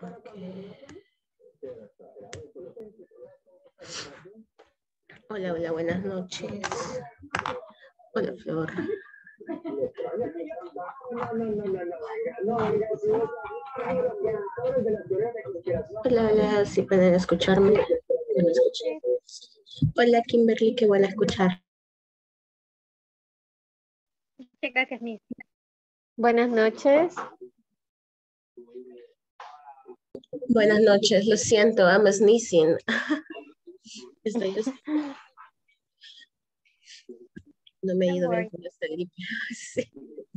Okay. Hola, hola, buenas noches. Hola, Flor. Hola, hola, si pueden escucharme. ¿No me escuchan? Hola, Kimberly, qué buena escuchar. Gracias, Miss. Buenas noches. Buenas noches, lo siento, I'm sneezing. No me he ido bien con esta gripe. Sí.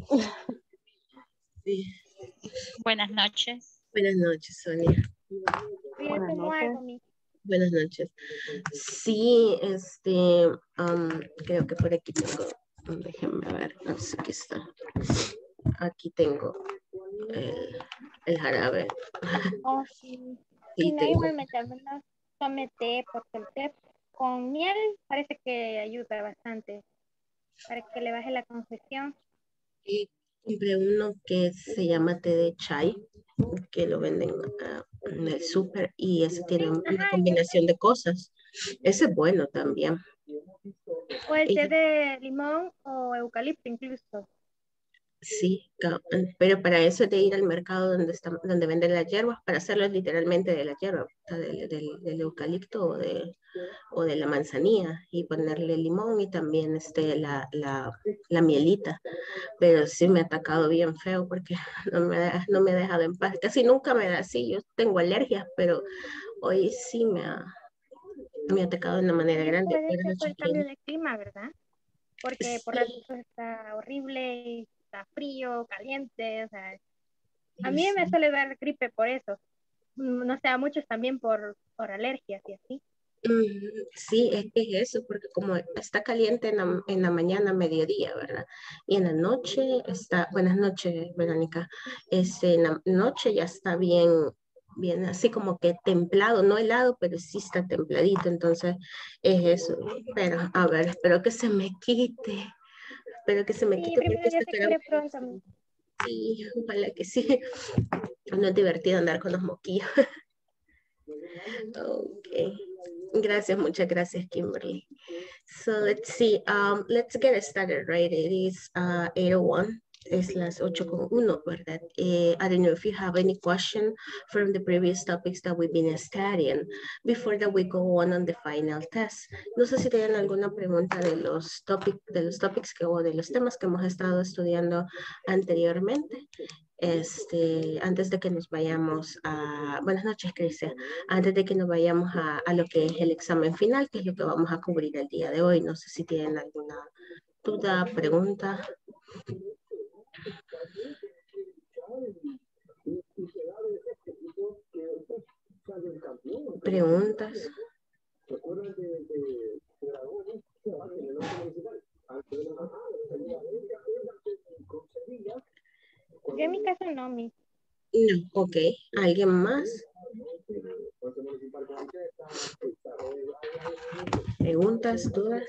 Sí. Buenas noches. Buenas noches, Sonia. Buenas noches. Buenas noches. Sí, creo que por aquí tengo, déjenme ver, no sé, aquí está. Aquí tengo el jarabe. Oh, sí. Sí, Y no, tengo. igual tome té, porque el té con miel parece que ayuda bastante para que le baje la congestión. Y compré uno que se llama té de chai, que lo venden en el súper, y ese tiene una combinación de cosas. Ese es bueno también. O el té de limón o eucalipto incluso. Sí, pero para eso es de ir al mercado donde venden las hierbas, para hacerlo literalmente de la hierba, del eucalipto o de la manzanilla, y ponerle limón y también la mielita. Pero sí me ha atacado bien feo porque no me ha dejado en paz. Casi nunca me da así, yo tengo alergias, pero hoy sí me ha atacado de una manera grande. Puede ser por el cambio de clima, ¿verdad? Porque por Sí. ratos está horrible, está frío, caliente, o sea, a mí me suele dar gripe por eso. No sé, a muchos también por alergias y así. Sí, es que es eso, porque como está caliente en la mañana, mediodía, ¿verdad? Y en la noche está, buenas noches, Verónica, en la noche ya está bien, bien así como que templado, no helado, pero sí está templadito, entonces es eso. Pero, a ver, espero que se me quite, espero que se me quite porque ya esta se cara... cure pronto. Sí, ojalá que sí. No es divertido andar con los moquillos. Ok. Gracias, muchas gracias, Kimberly. So let's see, let's get started, right? It is 8:01. Es las 8:01, ¿verdad? I don't know if you have any question from the previous topics that we've been studying before that we go on the final test. No sé si tienen alguna pregunta de los topics o de los temas que hemos estado estudiando anteriormente. Antes de que nos vayamos a... Buenas noches, Cristian. Antes de que nos vayamos a lo que es el examen final, que es lo que vamos a cubrir el día de hoy. No sé si tienen alguna duda, pregunta. Preguntas. Yo en mi caso no, mi. No, ok. ¿Alguien más? ¿Preguntas, dudas?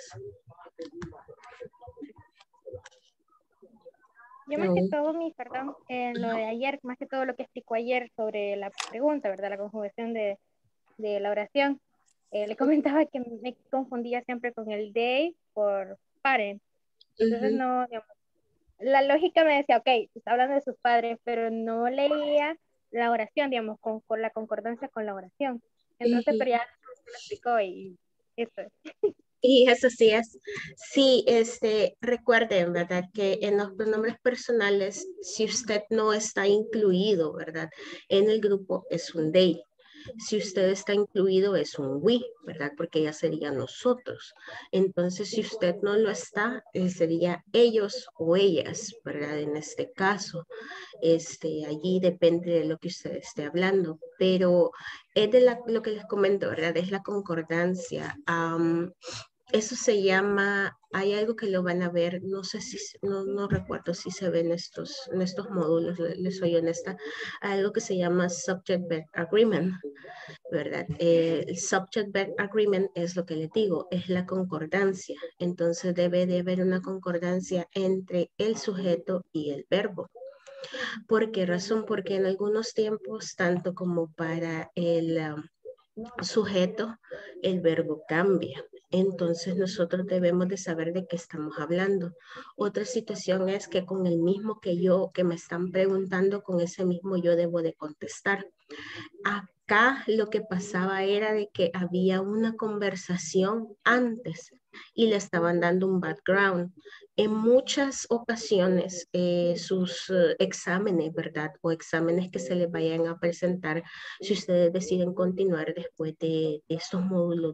Yo más que todo, perdón, en lo de ayer, más que todo lo que explicó ayer sobre la pregunta, ¿verdad? La conjugación de la oración. Le comentaba que me confundía siempre con el they por parent. Entonces no, digamos, la lógica me decía, ok, está hablando de sus padres, pero no leía la oración, digamos, con la concordancia con la oración. Entonces, pero ya lo explicó y eso es. Y eso sí es, sí, recuerden, ¿verdad? Que en los pronombres personales, si usted no está incluido, ¿verdad? En el grupo es un they. Si usted está incluido es un we, ¿verdad? Porque ya sería nosotros. Entonces, si usted no lo está, sería ellos o ellas, ¿verdad? En este caso, allí depende de lo que usted esté hablando. Pero es de lo que les comento, ¿verdad? Es la concordancia. Eso se llama, hay algo que lo van a ver, no sé si, no recuerdo si se ven en estos módulos, les soy honesta, algo que se llama Subject-Verb Agreement, ¿verdad? El Subject-Verb Agreement es lo que les digo, es la concordancia. Entonces debe de haber una concordancia entre el sujeto y el verbo. ¿Por qué razón? Porque en algunos tiempos, tanto como para el sujeto, el verbo cambia. Entonces nosotros debemos de saber de qué estamos hablando. Otra situación es que con el mismo que me están preguntando, con ese mismo yo debo de contestar. Acá lo que pasaba era de que había una conversación antes y le estaban dando un background. En muchas ocasiones sus exámenes, ¿verdad? O exámenes que se les vayan a presentar, si ustedes deciden continuar después de estos módulos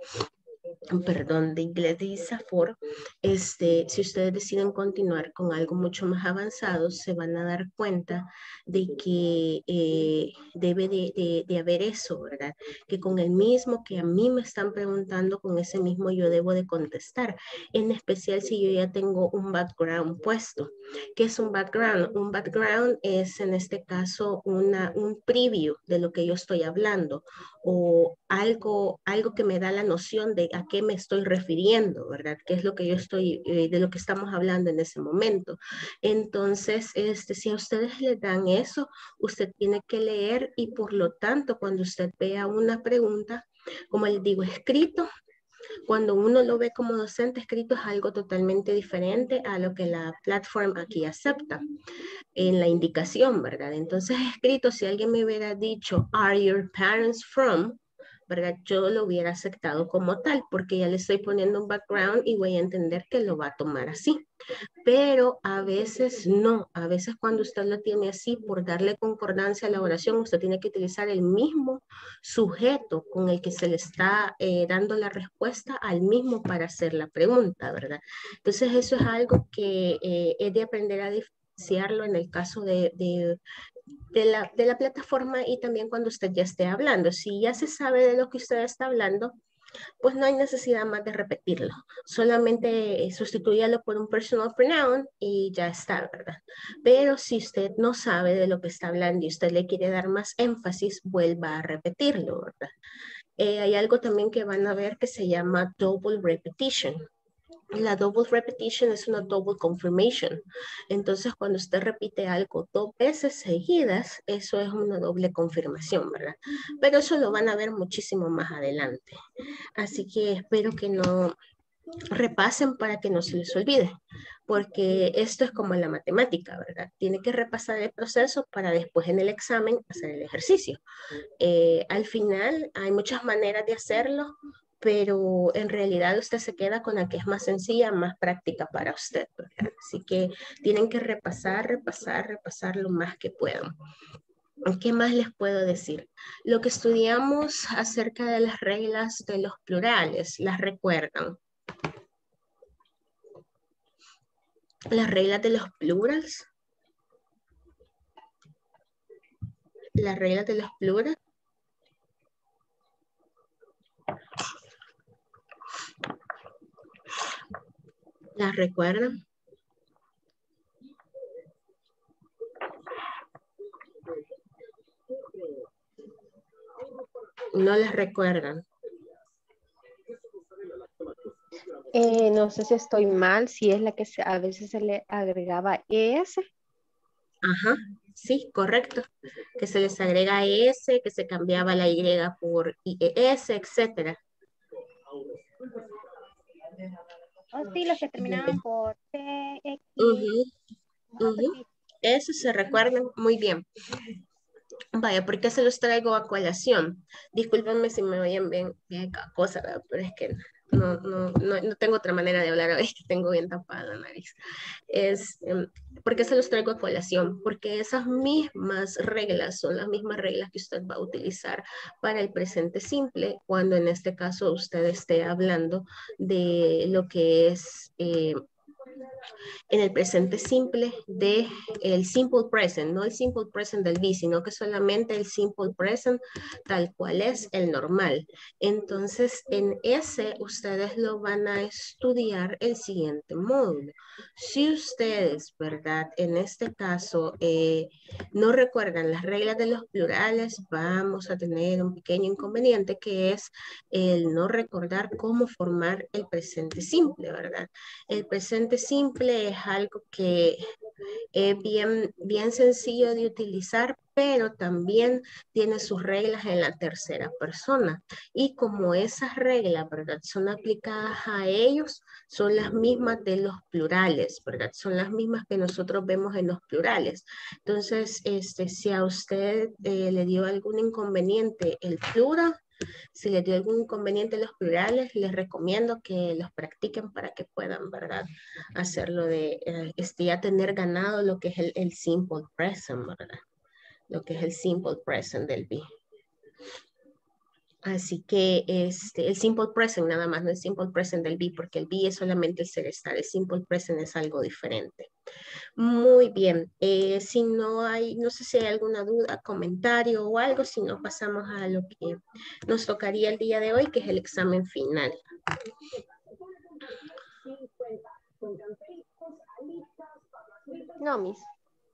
de inglés de ISAFOR, si ustedes deciden continuar con algo mucho más avanzado, se van a dar cuenta de que debe de haber eso, ¿verdad? Que con el mismo que a mí me están preguntando, con ese mismo yo debo de contestar, en especial si yo ya tengo un background puesto. ¿Qué es un background? Un background es en este caso un preview de lo que yo estoy hablando o algo que me da la noción de a qué me estoy refiriendo, ¿verdad? ¿Qué es lo que yo estoy, de lo que estamos hablando en ese momento? Entonces, si a ustedes les dan eso, usted tiene que leer y por lo tanto, cuando usted vea una pregunta, como les digo, escrito, cuando uno lo ve como docente escrito es algo totalmente diferente a lo que la plataforma aquí acepta en la indicación, ¿verdad? Entonces, escrito, si alguien me hubiera dicho, ¿Are your parents from? ¿Verdad? Yo lo hubiera aceptado como tal, porque ya le estoy poniendo un background y voy a entender que lo va a tomar así. Pero a veces no, a veces cuando usted lo tiene así, por darle concordancia a la oración, usted tiene que utilizar el mismo sujeto con el que se le está dando la respuesta al mismo para hacer la pregunta, ¿verdad? Entonces eso es algo que es de aprender a diferenciarlo en el caso de la plataforma y también cuando usted ya esté hablando. Si ya se sabe de lo que usted está hablando, pues no hay necesidad más de repetirlo. Solamente sustituyalo por un personal pronoun y ya está, ¿verdad? Pero si usted no sabe de lo que está hablando y usted le quiere dar más énfasis, vuelva a repetirlo, ¿verdad? Hay algo también que van a ver que se llama double repetition. La double repetition es una double confirmation. Entonces, cuando usted repite algo 2 veces seguidas, eso es una doble confirmación, ¿verdad? Pero eso lo van a ver muchísimo más adelante. Así que espero que no repasen para que no se les olvide, porque esto es como la matemática, ¿verdad? Tiene que repasar el proceso para después en el examen hacer el ejercicio. Al final hay muchas maneras de hacerlo, pero en realidad usted se queda con la que es más sencilla, más práctica para usted, ¿verdad? Así que tienen que repasar lo más que puedan. ¿Qué más les puedo decir? Lo que estudiamos acerca de las reglas de los plurales, ¿las recuerdan? Las reglas de los plurals. Las reglas de los plurals. ¿Las recuerdan? No las recuerdan. No sé si estoy mal, si es la que a veces se le agregaba ES. Ajá, sí, correcto. Que se les agrega S, que se cambiaba la Y por IES, etcétera. Oh, sí, los que terminaban por T, X, Eso se recuerdan muy bien. Vaya, ¿por qué se los traigo a colación? Discúlpenme si me oyen bien cada cosa, ¿verdad? Pero es que no tengo otra manera de hablar hoy, que tengo bien tapada la nariz. ¿Por qué se los traigo a colación? Porque esas mismas reglas son las mismas reglas que usted va a utilizar para el presente simple, cuando en este caso usted esté hablando de lo que es en el presente simple de el simple present, no el simple present del be, sino que solamente el simple present tal cual es el normal. Entonces, en ese ustedes lo van a estudiar el siguiente módulo. Si ustedes, ¿verdad? En este caso, no recuerdan las reglas de los plurales, vamos a tener un pequeño inconveniente que es el no recordar cómo formar el presente simple, ¿verdad? El presente simple es algo que Es bien sencillo de utilizar, pero también tiene sus reglas en la tercera persona. Y como esas reglas, ¿verdad? Son aplicadas a ellos, son las mismas de los plurales, ¿verdad? Son las mismas que nosotros vemos en los plurales. Entonces, si a usted le dio algún inconveniente el plural, si les dio algún inconveniente los plurales, les recomiendo que los practiquen para que puedan, ¿verdad? Hacerlo de, ya tener ganado lo que es el simple present, ¿verdad? Lo que es el simple present del be. Así que el simple present nada más, no es simple present del be, porque el be es solamente el ser estar, el simple present es algo diferente. Muy bien, si no hay, no sé si hay alguna duda, comentario o algo, si no pasamos a lo que nos tocaría el día de hoy, que es el examen final. No, Miss.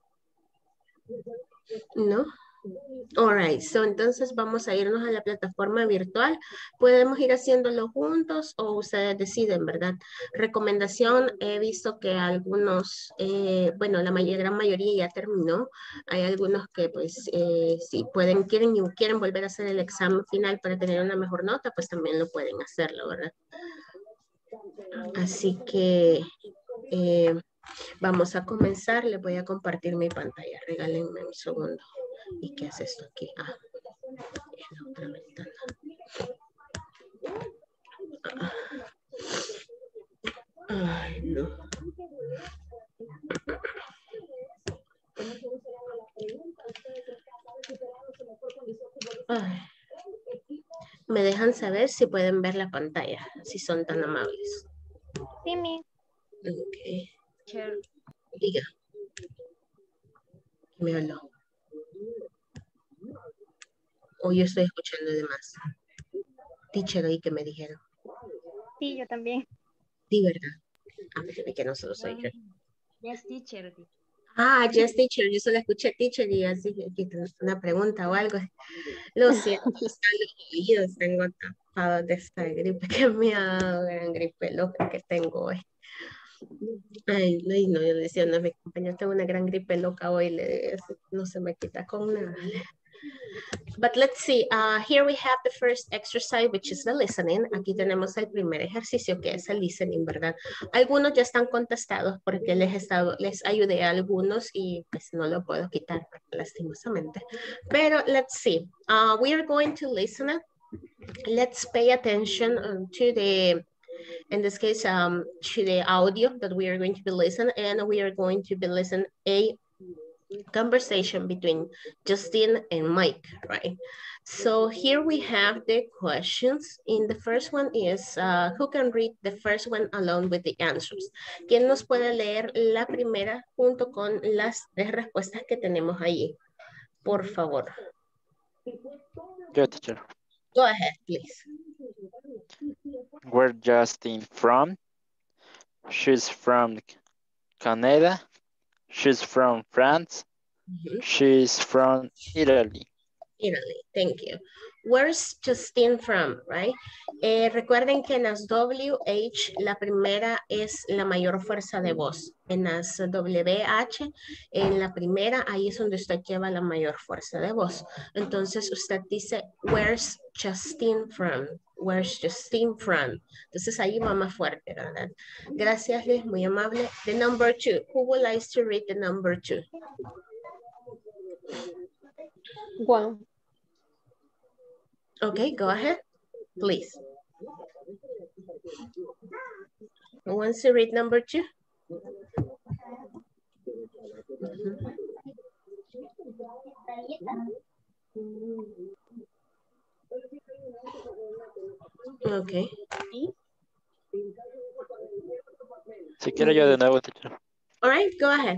¿No? All right, so entonces vamos a irnos a la plataforma virtual. Podemos ir haciéndolo juntos o ustedes deciden, ¿verdad? Recomendación, he visto que algunos, bueno, la gran mayoría ya terminó. Hay algunos que pues si quieren volver a hacer el examen final para tener una mejor nota, pues también lo pueden hacerlo, ¿verdad? Así que vamos a comenzar. Les voy a compartir mi pantalla. Regálenme un segundo. ¿Y qué hace esto aquí? Ah, es la otra ventana. Ay, no. Ay. Me dejan saber si pueden ver la pantalla, si son tan amables. Sí, mi. Ok. Teacher. Diga. Me habló. O yo estoy escuchando de más. Teacher, oí que me dijeron. Sí, yo también. Sí, ¿verdad? Ah, pero que no solo soy yo. Yes, teacher. Ah, yes, teacher. Yo solo escuché teacher y así que una pregunta o algo. Lo siento, están los oídos. Tengo tapados de esta gripe que me ha dado, gran gripe loca que tengo hoy. Ay, no, yo le decía a mi compañera, tengo una gran gripe loca hoy, no se me quita con nada. But let's see, here we have the first exercise, which is the listening. Aquí tenemos el primer ejercicio, que es el listening, ¿verdad? Algunos ya están contestados porque les ayudé a algunos y pues no lo puedo quitar, lastimosamente. Pero let's see, we are going to listen. Let's pay attention to the, in this case, to the audio that we are going to be listening, and we are going to be listening a conversation between Justin and Mike, right? So here we have the questions. In the first one is, who can read the first one along with the answers? ¿Quién nos puede leer la primera junto con las tres respuestas que tenemos ahí? Por favor. Yo, teacher. Go ahead, please. Where Justin from? She's from Canada. She's from France. She's from Italy. Italy, thank you. Where's Justine from, right? Recuerden que en las WH, la primera es la mayor fuerza de voz. En las WH, en la primera, ahí es donde usted lleva la mayor fuerza de voz. Entonces, usted dice, where's Justine from? Where's Justine from? Entonces, ahí va más fuerte, ¿verdad? Gracias, Liz, muy amable. The number 2. Who would like to read the number 2? Juan. Okay, go ahead, please. Who wants to read number 2? Okay. Si quiero yo de nuevo, teacher. All right, go ahead.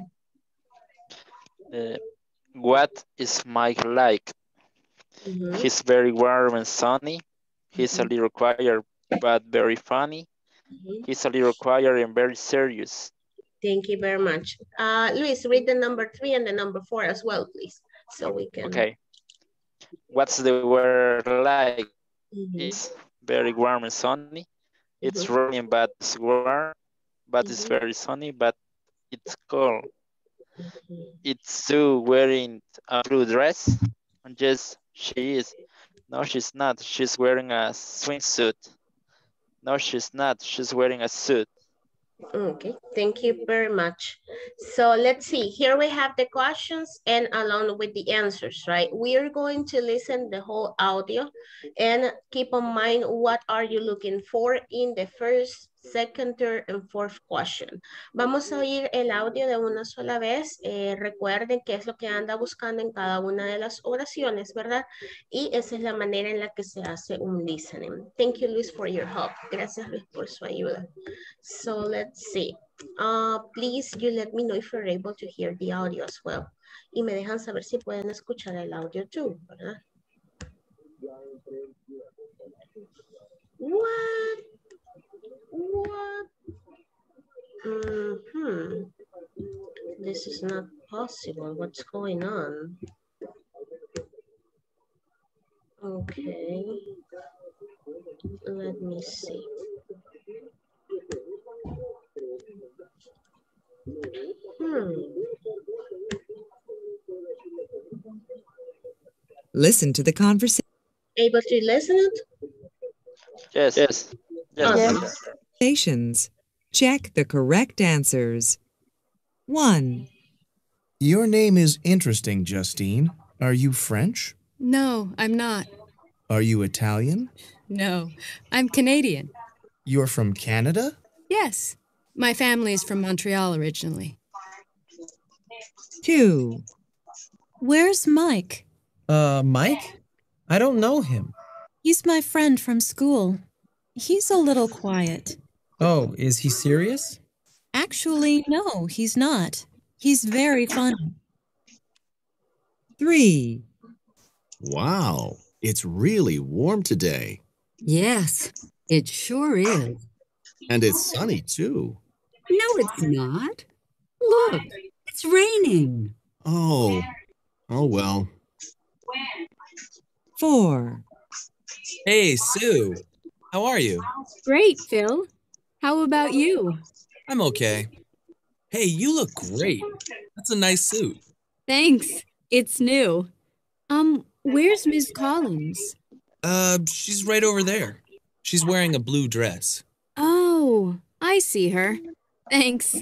What is Mike like? He's very warm and sunny. He's a little quiet, but very funny. He's a little quiet and very serious. Thank you very much. Luis, read the number 3 and the number 4 as well, please. So we can. Okay. What's the weather like? It's very warm and sunny. It's raining, but it's warm. But it's very sunny, but it's cold. It's Sue wearing a blue dress? Yes, she is. No, she's not. She's wearing a swimsuit. No, she's not. She's wearing a suit. Okay, thank you very much. So let's see, here we have the questions and along with the answers, right? We are going to listen the whole audio and keep in mind what are you looking for in the first, second, third, and fourth question. Vamos a oír el audio de una sola vez. Recuerden qué es lo que anda buscando en cada una de las oraciones, ¿verdad? Y esa es la manera en la que se hace un listening. Thank you, Luis, for your help. Gracias, Luis, por su ayuda. So let's see. Please, you let me know if you're able to hear the audio as well. Y me dejan saber si pueden escuchar el audio too, ¿verdad? What? What? This is not possible. What's going on? Okay. Let me see. Listen to the conversation. Able to listen it? Yes. Yes. Awesome. Conversations. Check the correct answers. 1, Your name is interesting, Justine. Are you French? No, I'm not. Are you Italian? No, I'm Canadian. You're from Canada? Yes, my family's from Montreal originally. 2, Where's Mike? Mike? I don't know him. He's my friend from school. He's a little quiet. Oh, is he serious? Actually, no, he's not. He's very funny. 3, Wow, it's really warm today. Yes, it sure is. And it's sunny too. No, it's not. Look, it's raining. Oh well. 4, Hey, Sue. How are you? Great, Phil. How about you? I'm okay. Hey, you look great. That's a nice suit. Thanks. It's new. Where's Miss Collins? She's right over there. She's wearing a blue dress. Oh, I see her. Thanks.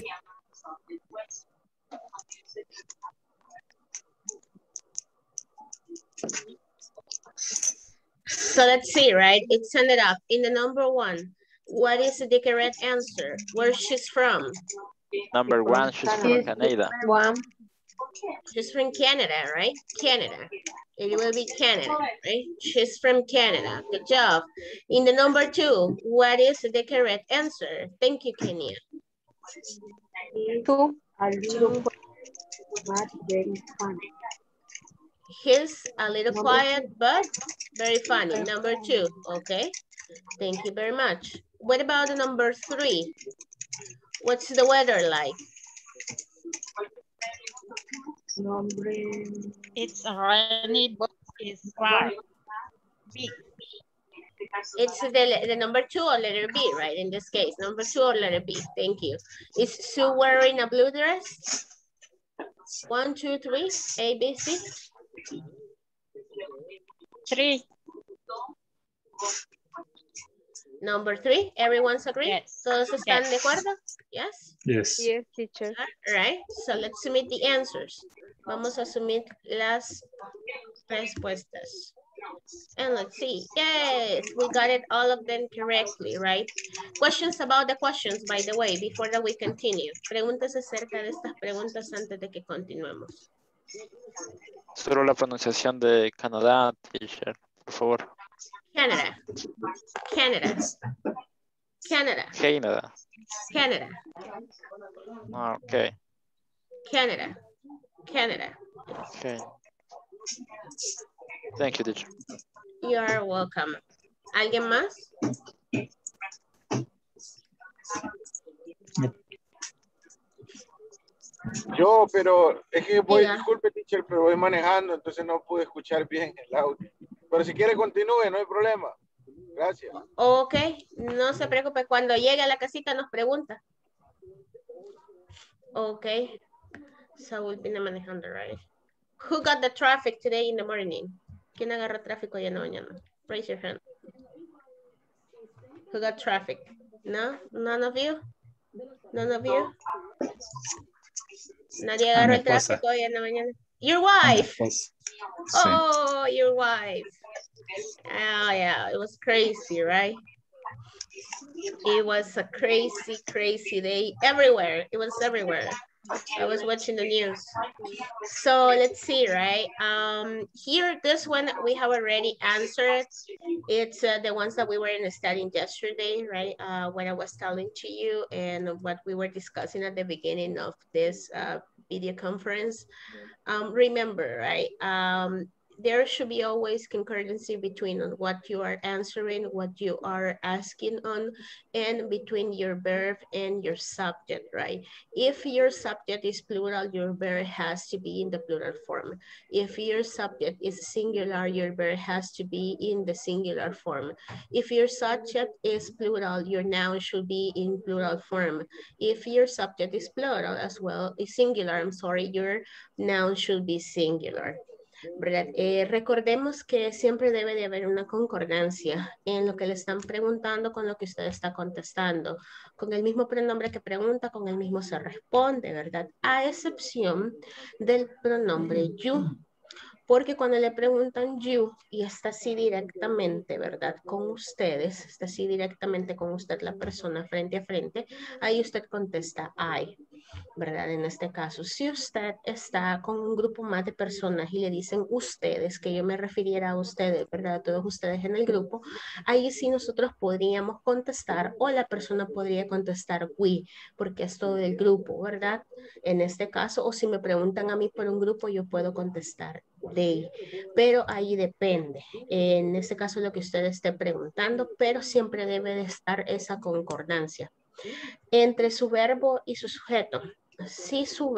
So let's see, right? It's ended up in the number 1. What is the correct answer? Where she's from? Number 1, she's from Canada. She's from Canada, right? Canada. It will be Canada, right? She's from Canada. Good job. In the number 2, what is the correct answer? Thank you, Kenya. 2, a little but very funny. He's a little quiet, but very funny. Number 2, okay? Thank you very much. What about the number 3? What's the weather like? It's rainy, but it's warm. B. It's the number 2 or letter B, right? In this case, number 2 or letter B. Thank you. Is Sue wearing a blue dress? 1, 2, 3, A, B, C. 3. Number 3, everyone's agree? Yes. ¿Todos están de acuerdo? Yes? Yes, teacher. All right, so let's submit the answers. Vamos a submit las respuestas. And let's see. Yes, we got it all of them correctly, right? Questions about the questions, by the way, before that we continue. Preguntas acerca de estas preguntas antes de que continuemos. Solo la pronunciación de Canadá, teacher, por favor. Canada. Canada. Canada. Canada. Canada. Okay. Canada. Canada. Okay. Thank you, teacher. You are welcome. ¿Alguien más? Yo, pero es que voy, disculpe, teacher, pero voy manejando, entonces no pude escuchar bien el audio. Pero si quiere continúe, no hay problema. Gracias. Ok, no se preocupe. Cuando llegue a la casita nos pregunta. Ok. Saúl viene manejando, right? Who got the traffic today in the morning? ¿Quién agarró tráfico hoy en la mañana? Raise your hand. Who got traffic? No? None of you? None of you? Nadie agarró el tráfico hoy en la mañana. Your wife. Oh, your wife. Oh, yeah, it was crazy, right? It was a crazy, crazy day everywhere. It was everywhere. I was watching the news. So let's see, right? Here, this one we have already answered. It's the ones that we were studying yesterday, right? What I was telling to you and what we were discussing at the beginning of this video conference. Remember, right? There should be always concordancy between what you are answering, what you are asking on, and between your verb and your subject, right? If your subject is plural, your verb has to be in the plural form. If your subject is singular, your verb has to be in the singular form. If your subject is plural, your noun should be in plural form. If your subject is plural as well, is singular, I'm sorry, your noun should be singular. ¿Verdad? Recordemos que siempre debe de haber una concordancia en lo que le están preguntando con lo que usted está contestando. Con el mismo pronombre que pregunta, con el mismo se responde, ¿verdad? A excepción del pronombre you. Porque cuando le preguntan you y está así directamente, ¿verdad? Con ustedes, está así directamente con usted la persona frente a frente, ahí usted contesta I, ¿verdad? En este caso, si usted está con un grupo más de personas y le dicen ustedes, que yo me refiriera a ustedes, ¿verdad? A todos ustedes en el grupo, ahí sí nosotros podríamos contestar o la persona podría contestar we, porque es todo el grupo, ¿verdad? En este caso, o si me preguntan a mí por un grupo, yo puedo contestar they, pero ahí depende. En este caso lo que usted esté preguntando, pero siempre debe de estar esa concordancia entre su verbo y su sujeto. Si su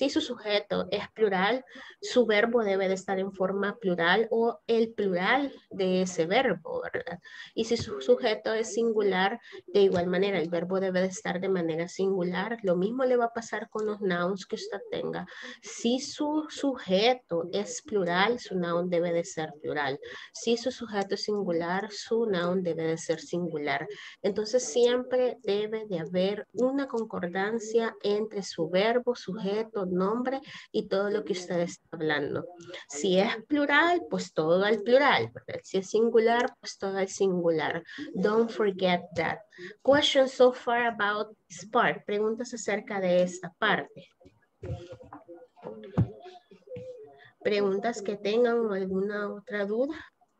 sujeto es plural, su verbo debe de estar en forma plural o el plural de ese verbo, ¿verdad? Y si su sujeto es singular, de igual manera, el verbo debe de estar de manera singular. Lo mismo le va a pasar con los nouns que usted tenga. Si su sujeto es plural, su noun debe de ser plural. Si su sujeto es singular, su noun debe de ser singular. Entonces, siempre debe de haber una concordancia entre su verbo, sujeto, nombre y todo lo que usted está hablando. Si es plural, pues todo al plural, ¿verdad? Si es singular, pues todo al singular. Don't forget that. Questions so far about this part. Preguntas acerca de esta parte. Preguntas que tengan alguna otra duda.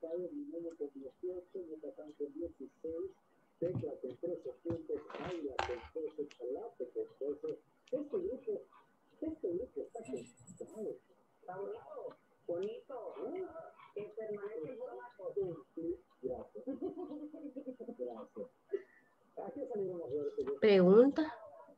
Pregunta.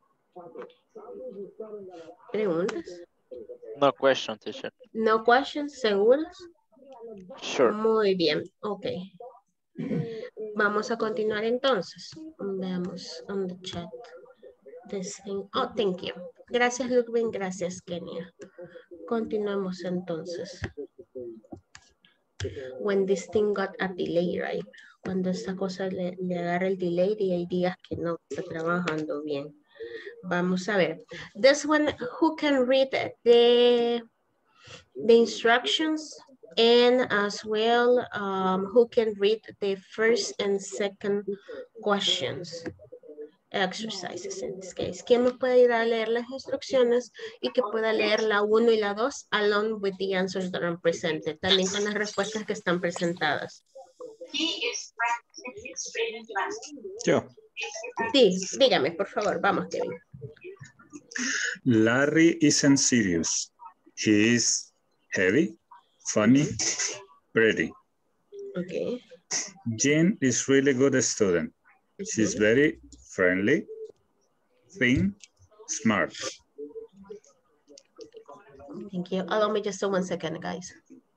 Preguntas. No question, teacher. No questions, ¿seguros? Sure. Muy bien, ok. Vamos a continuar entonces. Veamos on the chat. This thing. Oh, thank you. Gracias, Ludwig. Gracias, Kenia. Continuemos entonces. When this thing got a delay, right? Cuando esta cosa le agarra el delay y hay días que no está trabajando bien. Vamos a ver. This one, who can read the instructions? And as well, who can read the first and second questions, exercises in this case. ¿Quién me puede ir a leer las instrucciones y que pueda leer la 1 y la 2 along with the answers that are presented? También con las respuestas que están presentadas. Yo. Sí, dígame, por favor. Vamos, Kevin. Larry isn't serious. He is heavy, funny, pretty. Okay. Jean is really good student. She's very friendly, thin, smart. Thank you. Allow me just 1 second, guys.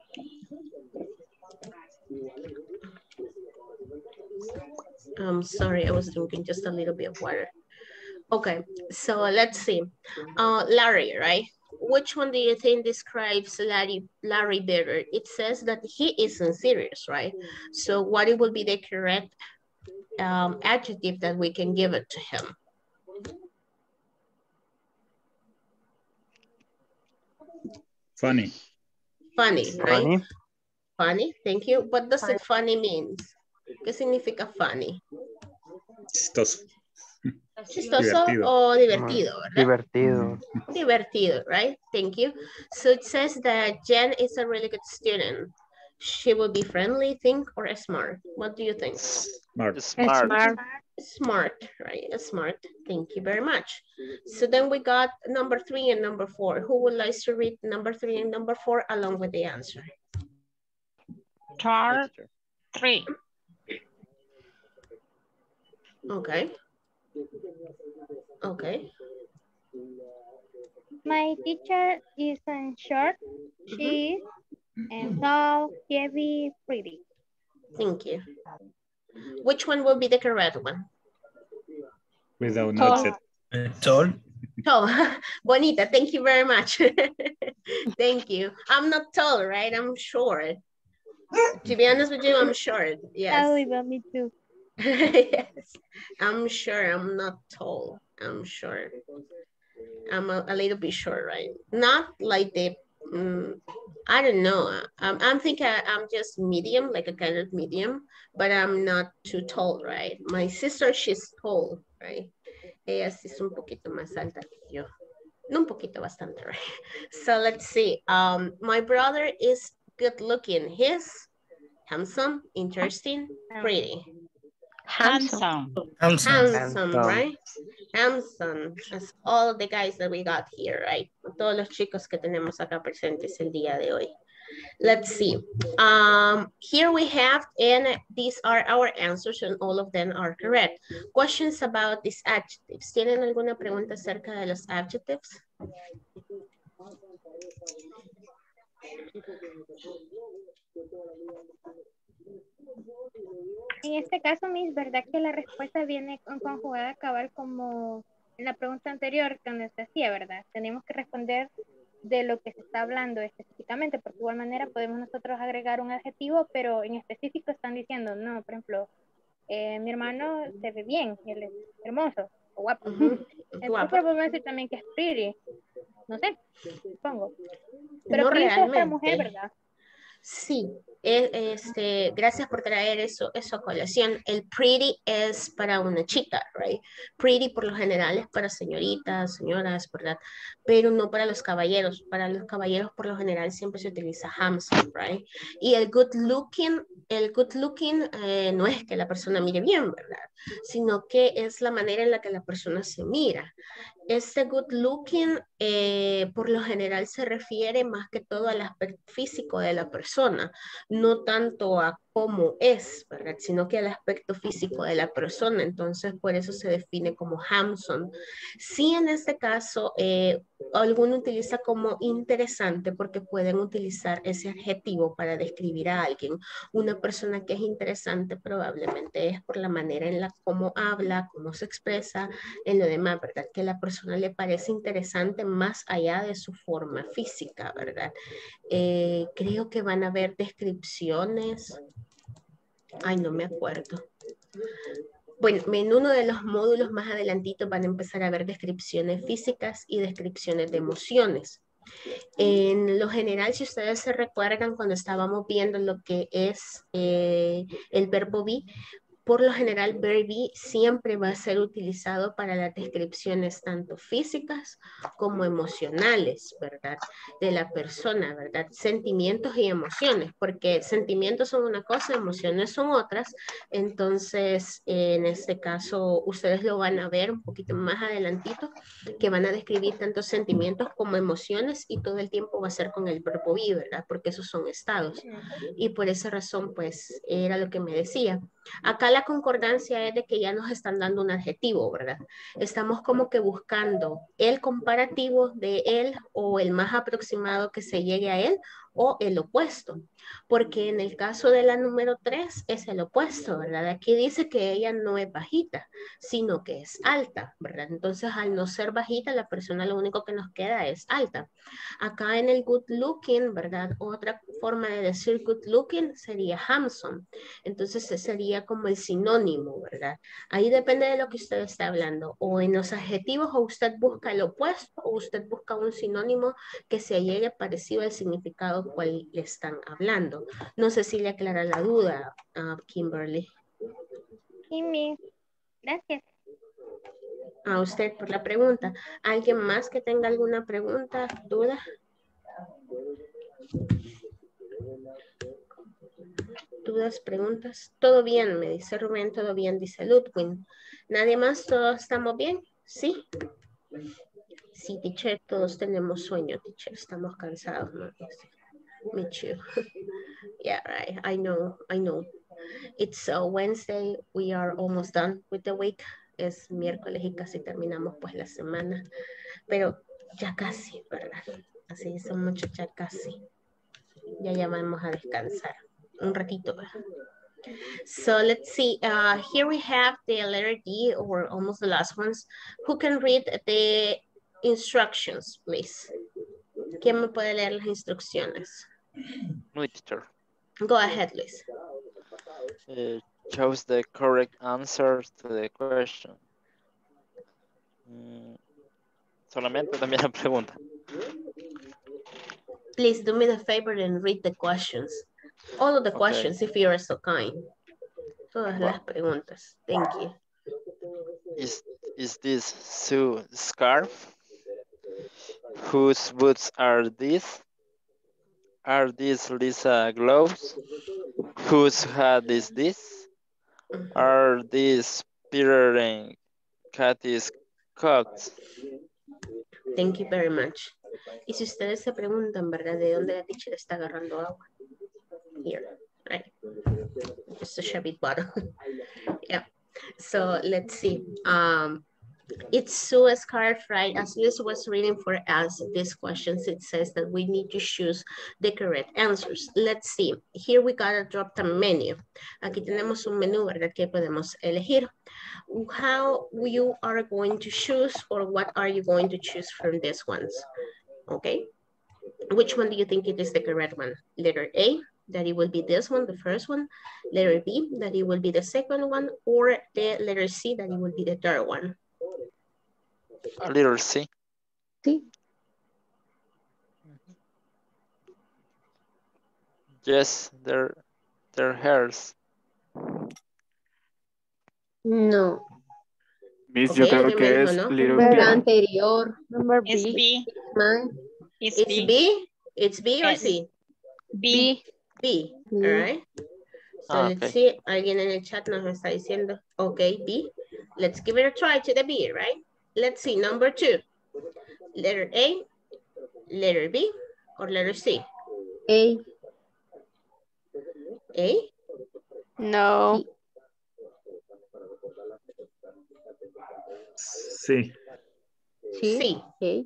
I'm sorry, I was drinking just a little bit of water. Okay, so let's see. Larry, right? which one do you think describes Larry better? It says that he isn't serious, right? So what it will be the correct adjective that we can give it to him? Funny. Funny, right? Funny, thank you. What does it funny means? ¿Qué significa funny? Chistoso. Chistoso Divertido. o divertido, ¿verdad? Divertido. Divertido, right? Thank you. So it says that Jen is a really good student. She will be friendly, think, or smart. What do you think? Smart. Smart, right? Smart. Thank you very much. So then we got number 3 and number 4. Who would like to read number 3 and number 4 along with the answer? Chart 3. Okay. Okay. My teacher is short. She is tall, heavy, pretty. Thank you. Which one will be the correct one? Without noted. Tall. Tall. Bonita, thank you very much. Thank you. I'm not tall, right? I'm short. To be honest with you, I'm short. Yes. Oh, about me too. Yes. I'm sure I'm not tall. I'm short. I'm a little bit short, right? Not like the, I don't know. I'm thinking I'm just medium, like a kind of medium, but I'm not too tall, right? My sister, she's tall, right? Ella sí es un poquito más alta que yo. No un poquito, bastante, right? So let's see. My brother is good looking. He's handsome, interesting, pretty. Handsome. Handsome, right? Handsome. That's all the guys that we got here, right? Todos los chicos que tenemos acá presentes el día de hoy. Let's see. Here we have, and these are our answers, and all of them are correct. Questions about these adjectives. ¿Tienen alguna pregunta acerca de los adjectives? En este caso, Miss, ¿verdad que la respuesta viene conjugada cabal como en la pregunta anterior que nos hacía, verdad? Tenemos que responder de lo que se está hablando específicamente, porque de igual manera podemos nosotros agregar un adjetivo, pero en específico están diciendo, no, por ejemplo, mi hermano se ve bien, él es hermoso o guapo. Entonces podemos decir también que es pretty, no sé, supongo. Pero No pretty es realmente. para mujer, ¿verdad? Sí, gracias por traer eso a colación. El pretty es para una chica, right? Pretty por lo general es para señoritas, señoras, ¿verdad? Pero no para los caballeros. Para los caballeros por lo general siempre se utiliza handsome, right? Y el good looking no es que la persona mire bien, ¿verdad? Sino que es la manera en la que la persona se mira. Este good looking por lo general se refiere más que todo al aspecto físico de la persona, no tanto a cómo es, ¿verdad? Sino que al aspecto físico de la persona. Entonces por eso se define como handsome. Sí, en este caso alguno utiliza como interesante porque pueden utilizar ese adjetivo para describir a alguien. Una persona que es interesante probablemente es por la manera en la cómo habla, cómo se expresa, en lo demás, ¿verdad? Que la persona le parece interesante más allá de su forma física, ¿verdad? Creo que van a haber descripciones. Ay, no me acuerdo. Bueno, en uno de los módulos más adelantitos van a empezar a ver descripciones físicas y descripciones de emociones. En lo general, si ustedes se recuerdan cuando estábamos viendo lo que es el verbo be, por lo general, verb be siempre va a ser utilizado para las descripciones tanto físicas como emocionales, ¿verdad? De la persona, ¿verdad? Sentimientos y emociones, porque sentimientos son una cosa, emociones son otras. Entonces, en este caso, ustedes lo van a ver un poquito más adelantito, que van a describir tanto sentimientos como emociones y todo el tiempo va a ser con el verbo be, ¿verdad? Porque esos son estados. Y por esa razón, pues, era lo que me decía. Acá la concordancia es de que ya nos están dando un adjetivo, ¿verdad? Estamos como que buscando el comparativo de él o el más aproximado que se llegue a él o el opuesto, porque en el caso de la número 3 es el opuesto, ¿verdad? Aquí dice que ella no es bajita, sino que es alta, ¿verdad? Entonces, al no ser bajita, la persona lo único que nos queda es alta. Acá en el good looking, ¿verdad? Otra forma de decir good looking sería handsome. Entonces, sería como el sinónimo, ¿verdad? Ahí depende de lo que usted está hablando. O en los adjetivos, o usted busca el opuesto, o usted busca un sinónimo que se llegue parecido al significado cual le están hablando. No sé si le aclara la duda a Kimberly. Jimmy, gracias. A usted por la pregunta. ¿Alguien más que tenga alguna pregunta, duda? ¿Dudas, preguntas? Todo bien, me dice Rubén, todo bien, dice Ludwin. ¿Nadie más? ¿Todos estamos bien? ¿Sí? Sí, teacher, todos tenemos sueño, teacher, estamos cansados, ¿no? Me too. Yeah, right, I know. It's Wednesday, we are almost done with the week. Es miércoles y casi terminamos pues la semana, pero ya casi, ¿verdad? Así son muchos, ya casi. Ya vamos a descansar un ratito, ¿verdad? So let's see, here we have the letter D, or almost the last ones. Who can read the instructions, please? ¿Quién me puede leer las instrucciones? No, teacher. Go ahead, Luis. Choose the correct answer to the question. Solamente también la pregunta. Please do me the favor and read the questions. All of the questions, if you are so kind. Todas las preguntas. Thank you. Is this Sue scarf? Whose boots are these? Are these Lisa gloves? Whose hat is this? Are these Peter and Kathy's coats? Thank you very much. Y si ustedes se preguntan, ¿verdad? ¿De dónde la teacher está agarrando agua? Here, right? Just a shabby bottle. Yeah. So let's see. It's Sue's scarf, right? As Liz was reading for us these questions, it says that we need to choose the correct answers. Let's see. Here we got a drop-down menu. Aquí tenemos un menú, ¿verdad? Que podemos elegir. How you are going to choose, or what are you going to choose from these ones? Okay. Which one do you think it is the correct one? Letter A, that it will be this one, the first one. Letter B, that it will be the second one, or the letter C, that it will be the third one. A little C. Sí. Yes, they're hairs. No. Miss, yo creo que es Little B. La anterior. Number It's B. B. It's B. It's B or C? B. B. All right. So let's see. Alguien en el chat nos está diciendo, okay, B. Let's give it a try to the B, right? Let's see, number 2. Letter A, letter B, or letter C? A. A? No. Sí. Sí. Okay.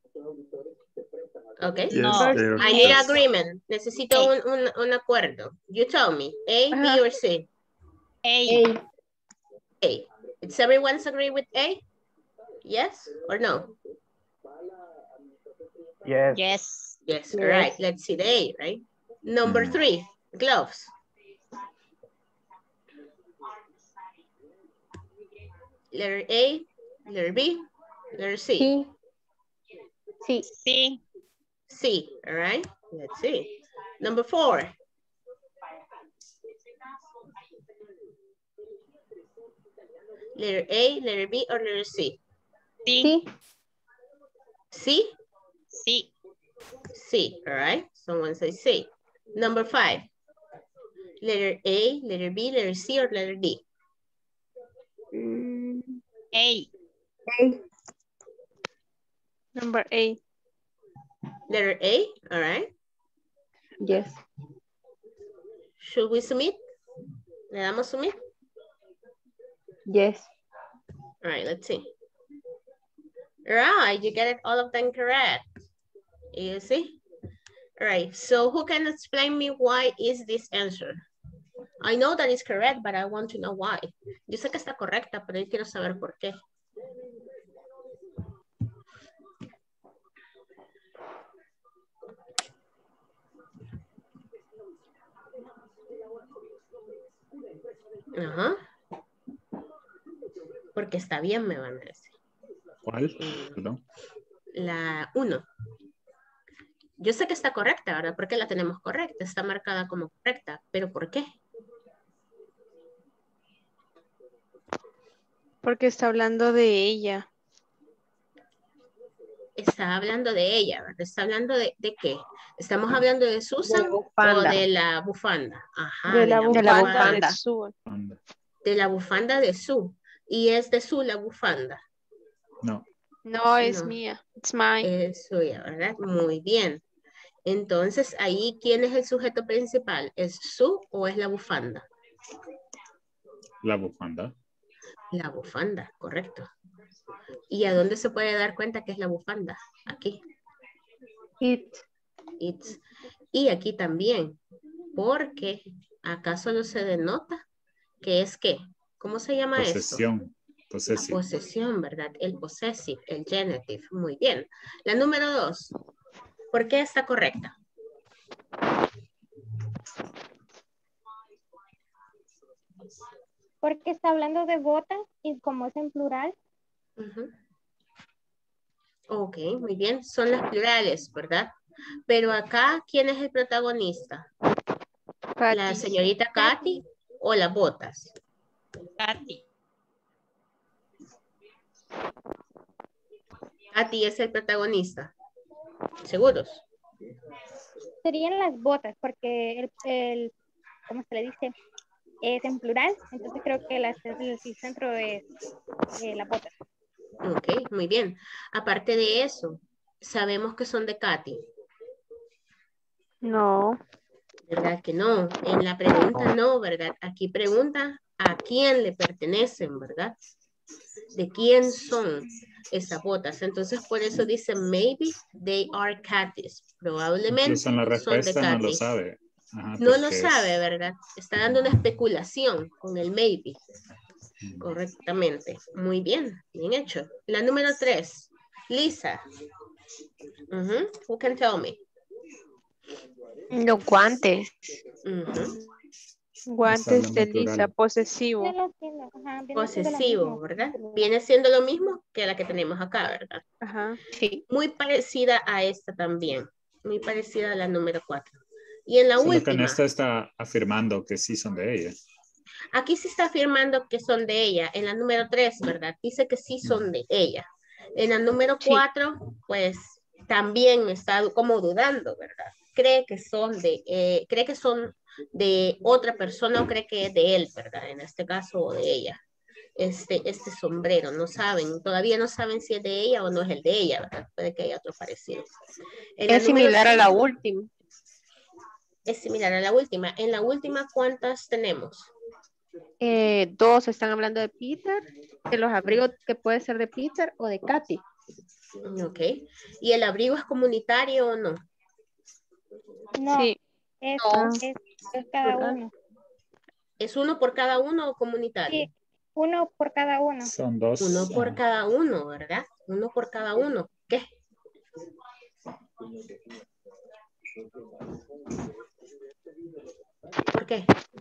Okay. Yes, I need agreement. Necesito un acuerdo. You tell me, A, B, or C? A. A. Does everyone agree with A? Yes or no? Yes. Yes. Yes, all right. Let's see the A, right? Number 3, gloves. Letter A, letter B, letter C? C. C. C, all right. Let's see. Number 4. Letter A, letter B, or letter C? C. C? C. C, all right. Someone say C. Number 5. Letter A, letter B, letter C, or letter D? A. Number A. Letter A, all right. Yes. Should we submit? ¿Le damos submit? Yes. All right, let's see. Right, you get it all of them correct. You see? All right, so who can explain me why is this answer? I know that it's correct, but I want to know why. Yo sé que está correcta, pero yo quiero saber por qué. Ajá. Porque está bien, me van a decir. ¿Cuál? Perdón. La 1. Yo sé que está correcta, ¿verdad? Porque la tenemos correcta. Está marcada como correcta. ¿Pero por qué? Porque está hablando de ella. Está hablando de ella, ¿verdad? Está hablando de qué. ¿Estamos hablando de Susan o de la bufanda? Ajá, De la bufanda de de Sue. De la bufanda de Sue. ¿Y es de Sue la bufanda? No. No, es No. mía. It's mine. Es suya, ¿verdad? Muy bien. Entonces, ahí, ¿quién es el sujeto principal? ¿Es Sue o es la bufanda? La bufanda. La bufanda, correcto. ¿Y a dónde se puede dar cuenta que es la bufanda? Aquí. It's. Y aquí también. Porque acá solo se denota que es ¿qué? ¿Cómo se llama Posesión. esto? Possessive. Posesión, ¿verdad? El possessive, el genitive. Muy bien. La número 2. ¿Por qué está correcta? Porque está hablando de botas y como es en plural. Ok, muy bien. Son las plurales, ¿verdad? Pero acá, ¿quién es el protagonista? Katy. ¿La señorita Katy o las botas? Katy. Katy es el protagonista. ¿Seguros? Serían las botas, porque el ¿cómo se le dice? Es en plural, entonces creo que el centro es la bota. Ok, muy bien. Aparte de eso, sabemos que son de Katy. No. ¿Verdad que no? En la pregunta no, ¿verdad? Aquí pregunta a quién le pertenecen, ¿verdad? ¿De quién son esas botas? Entonces por eso dice maybe they are Kathy's. Probablemente Incluso en la son de respuesta no lo Katy. sabe. Ajá, No lo porque sabe, ¿verdad? Está dando una especulación con el maybe. Correctamente. Muy bien, bien hecho. La número 3. Lisa. Who can tell me? Los guantes. Guantes de plural. Lisa, posesivo. Posesivo, ¿verdad? Viene siendo lo mismo que la que tenemos acá, ¿verdad? Ajá. Sí. Muy parecida a esta también. Muy parecida a la número 4. Y en la Solo que en última. esta está afirmando que sí son de ella. Aquí sí está afirmando que son de ella. En la número 3, ¿verdad? Dice que sí son de ella. En la número 4, pues también está como dudando, ¿verdad? Cree que son de otra persona o cree que es de él, ¿verdad? En este caso, o de ella. Este sombrero, no saben, todavía no saben si es de ella o no es el de ella, ¿verdad? Puede que haya otro parecido. Es similar a la última. Es similar a la última. En la última, ¿cuántas tenemos? 2 están hablando de Peter, de los abrigos que puede ser de Peter o de Katy. Ok. ¿Y el abrigo es comunitario o no? No, sí. Es cada uno. ¿Es uno por cada uno o comunitario? Sí, uno por cada uno. Son 2. Uno por cada uno, ¿verdad? Uno por cada uno. ¿Qué? ¿Por qué?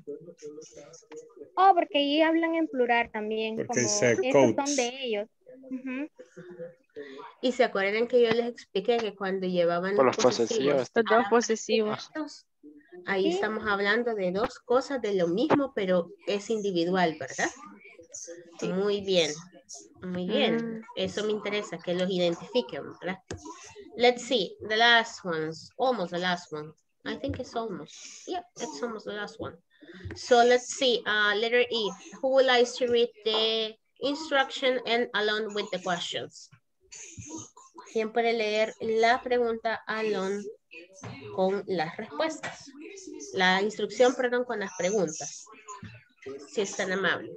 Oh, porque ahí hablan en plural también. Porque como dice esos coats. son de ellos. Y se acuerdan que yo les expliqué que cuando llevaban Por los los posesivos. Los dos posesivos. Ahí estamos hablando de dos cosas de lo mismo, pero es individual, ¿verdad? Sí. Muy bien. Muy bien. Eso me interesa, que los identifiquen, ¿verdad? Let's see, the last ones. Almost the last one. I think it's almost. Yeah, it's almost the last one. So let's see, letter E. Who would like to read the instruction and along with the questions? ¿Quién puede leer la pregunta along con las respuestas? La instrucción, perdón, con las preguntas. Si es tan amable.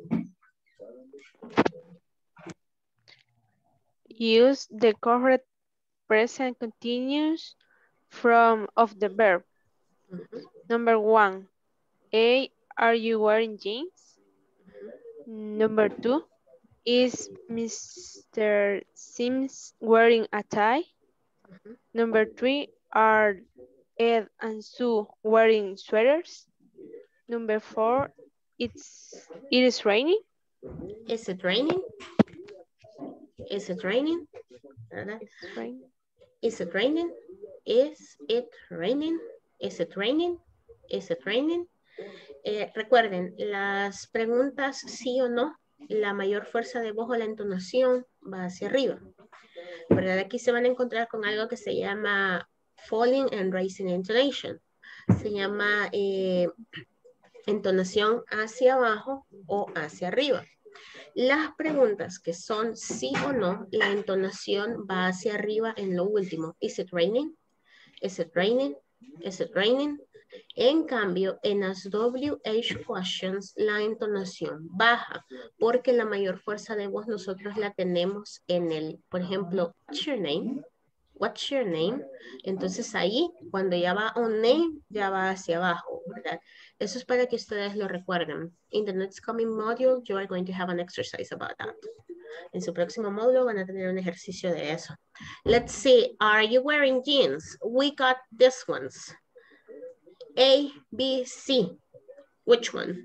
Use the correct present continuous of the verb. Number 1, A, are you wearing jeans? Number 2, is Mr. Sims wearing a tie? Number 3, are Ed and Sue wearing sweaters? Number 4, it is raining? Is it raining? Is it raining? It's raining. Is it raining? Is it raining? Is it raining? Is it raining? Recuerden, las preguntas sí o no, la mayor fuerza de voz o la entonación va hacia arriba. ¿Verdad? Aquí se van a encontrar con algo que se llama falling and rising intonation. Se llama entonación hacia abajo o hacia arriba. Las preguntas que son sí o no, la entonación va hacia arriba en lo último. Is it raining? Is it raining? Is it raining? En cambio, en las WH questions, la entonación baja, porque la mayor fuerza de voz nosotros la tenemos en el, por ejemplo, what's your name? What's your name? Entonces ahí, cuando ya va on name, ya va hacia abajo, ¿verdad? Eso es para que ustedes lo recuerden. In the next coming module, you are going to have an exercise about that. En su próximo módulo van a tener un ejercicio de eso. Let's see, are you wearing jeans? We got these ones. A, B, C. Which one?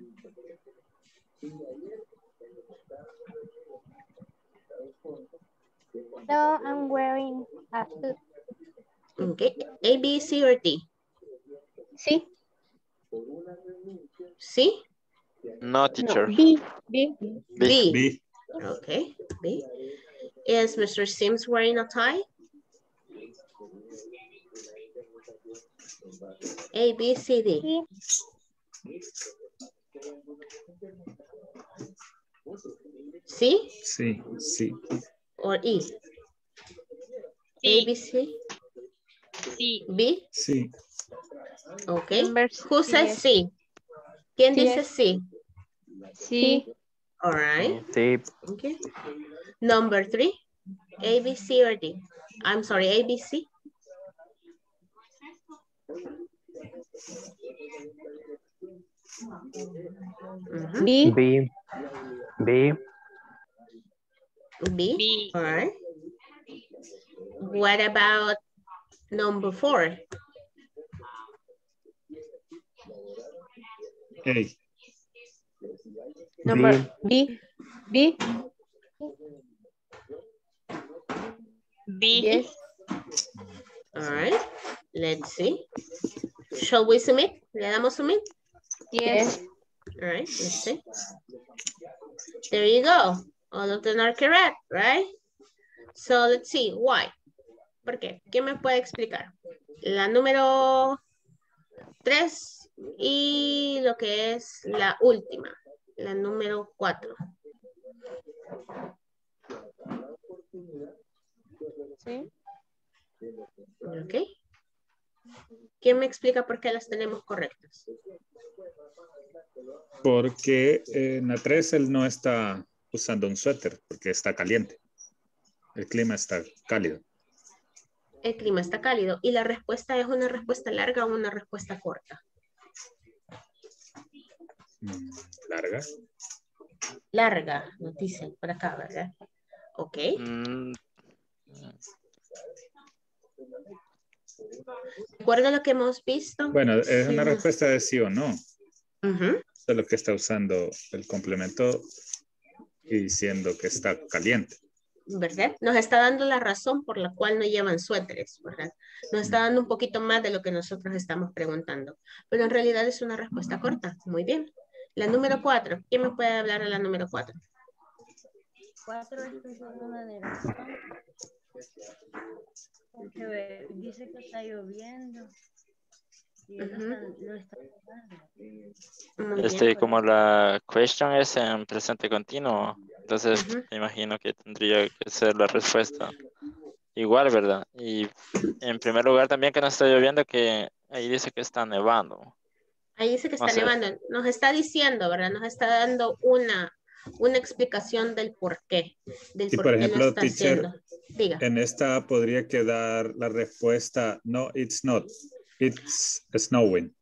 No, I'm wearing a suit. Okay, A, B, C, or D? Sí. C? No, teacher. No, B. B. B. Okay, B. Is Mr. Sims wearing a tie? A, B, C, D. C? Sí, sí. Or E? A, B, C? Sí. B? Sí. Okay. Number Who says C? ¿Quién dice C? Sí. All right. Sí. Okay. Number 3, A, B, C, or D? I'm sorry, A, B, C? B. B. B. B? B. All right. What about number 4? A. Number B. B. B. Yes. All right. Let's see. Shall we submit? ¿Le damos submit? Yes. All right, let's see. There you go. All of them are correct, right? So let's see, why? ¿Por qué? ¿Quién me puede explicar? La número 3 y lo que es la última, la número 4. Sí. Ok. ¿Quién me explica por qué las tenemos correctas? Porque en la 3 él no está usando un suéter porque está caliente. El clima está cálido. El clima está cálido. ¿Y la respuesta es una respuesta larga o una respuesta corta? Larga. Larga, nos dicen por acá, ¿verdad? Ok. ¿Recuerda lo que hemos visto? Bueno, es Sí. una respuesta de sí o no. Ujú. Solo que está usando el complemento y diciendo que está caliente. ¿Verdad? Nos está dando la razón por la cual no llevan suéteres, ¿verdad? Nos está dando un poquito más de lo que nosotros estamos preguntando. Pero en realidad es una respuesta corta. Muy bien. La número 4. ¿Quién me puede hablar de la número 4? 4 es una de razón. Porque dice que está lloviendo. Y no está Como la question es en presente continuo, entonces me imagino que tendría que ser la respuesta igual, ¿verdad? Y en primer lugar también que no está lloviendo, que ahí dice que está nevando. Ahí dice que está No sé. nevando. Nos está diciendo, ¿verdad? Nos está dando una una explicación del por qué, del Y por por qué lo ejemplo, está teacher, haciendo. Diga. en esta podría quedar la respuesta, no, it's not, it's snowing,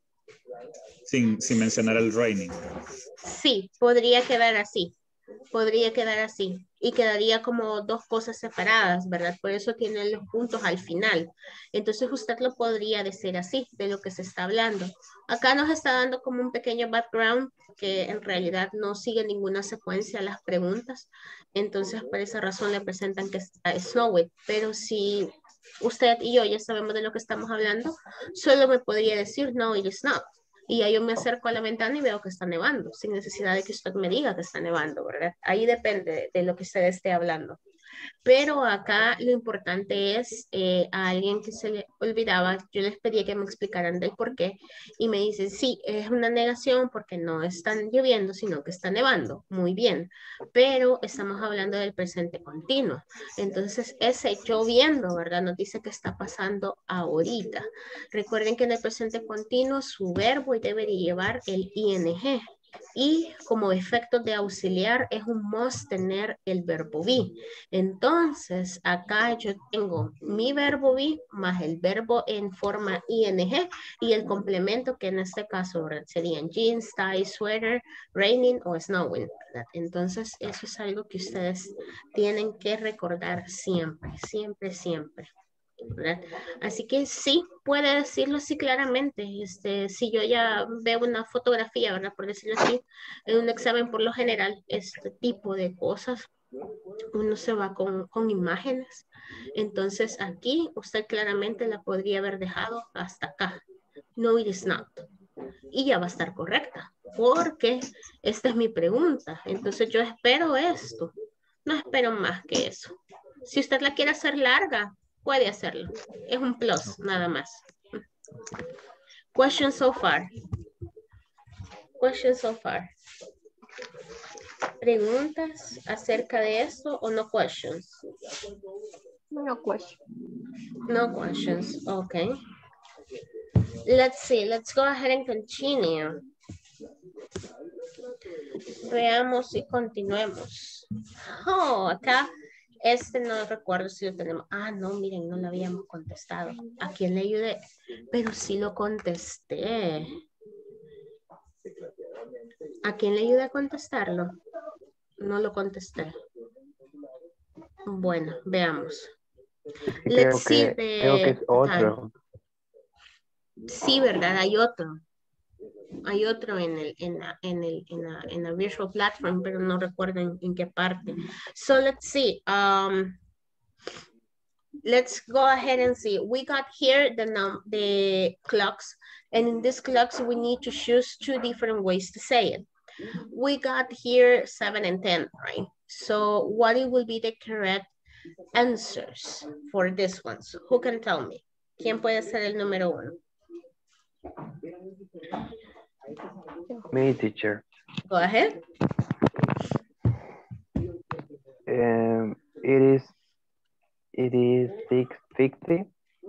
sin mencionar el raining. Sí, podría quedar así. Podría quedar así. Y quedaría como dos cosas separadas, ¿verdad? Por eso tiene los puntos al final. Entonces usted lo podría decir así, de lo que se está hablando. Acá nos está dando como un pequeño background que en realidad no sigue ninguna secuencia a las preguntas. Entonces por esa razón le presentan que está snowing. Pero si usted y yo ya sabemos de lo que estamos hablando, solo me podría decir no, it is not. Y ya yo me acerco a la ventana y veo que está nevando, sin necesidad de que usted me diga que está nevando, ¿verdad? Ahí depende de lo que usted esté hablando. Pero acá lo importante es a alguien que se le olvidaba, yo les pedí que me explicaran del por qué y me dicen, sí, es una negación porque no están lloviendo, sino que está nevando. Muy bien, pero estamos hablando del presente continuo. Entonces, ese lloviendo, ¿verdad? Nos dice que está pasando ahorita. Recuerden que en el presente continuo su verbo debe de llevar el ing. Y como efecto de auxiliar es un must tener el verbo be. Entonces, acá yo tengo mi verbo be más el verbo en forma ing y el complemento que en este caso, ¿verdad? Serían jeans, tie, sweater, raining o snowing, ¿verdad? Entonces, eso es algo que ustedes tienen que recordar siempre, siempre, siempre. ¿verdad? Así que sí, puede decirlo así claramente. Si yo ya veo una fotografía, ¿verdad? Por decirlo así, en un examen por lo general, este tipo de cosas, uno se va con imágenes. Entonces aquí usted claramente la podría haber dejado hasta acá. No, it is not. Y ya va a estar correcta, porque esta es mi pregunta. Entonces yo espero esto. No espero más que eso. Si usted la quiere hacer larga, puede hacerlo. Es un plus, nada más. Question so far. Question so far. ¿Preguntas acerca de esto o no questions? No question. No questions, okay. Let's see, let's go ahead and continue. Veamos y continuemos. Oh, acá, no recuerdo si lo tenemos. Ah, no, miren, no lo habíamos contestado. ¿A quién le ayudé? Pero sí lo contesté. ¿A quién le ayudé a contestarlo? No lo contesté. Bueno, veamos. Creo que es otro. Sí, ¿verdad? Hay otro. Hay otro en la virtual platform, pero no recuerdo en qué parte. So let's see. Let's go ahead and see. We got here the clocks, and in these clocks we need to choose two different ways to say it. We got here 7 and 10, right? So what it will be the correct answers for this ones? Who can tell me? ¿Quién puede ser el número uno? Me, teacher. Go ahead. It is 6:50.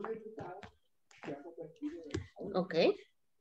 Okay.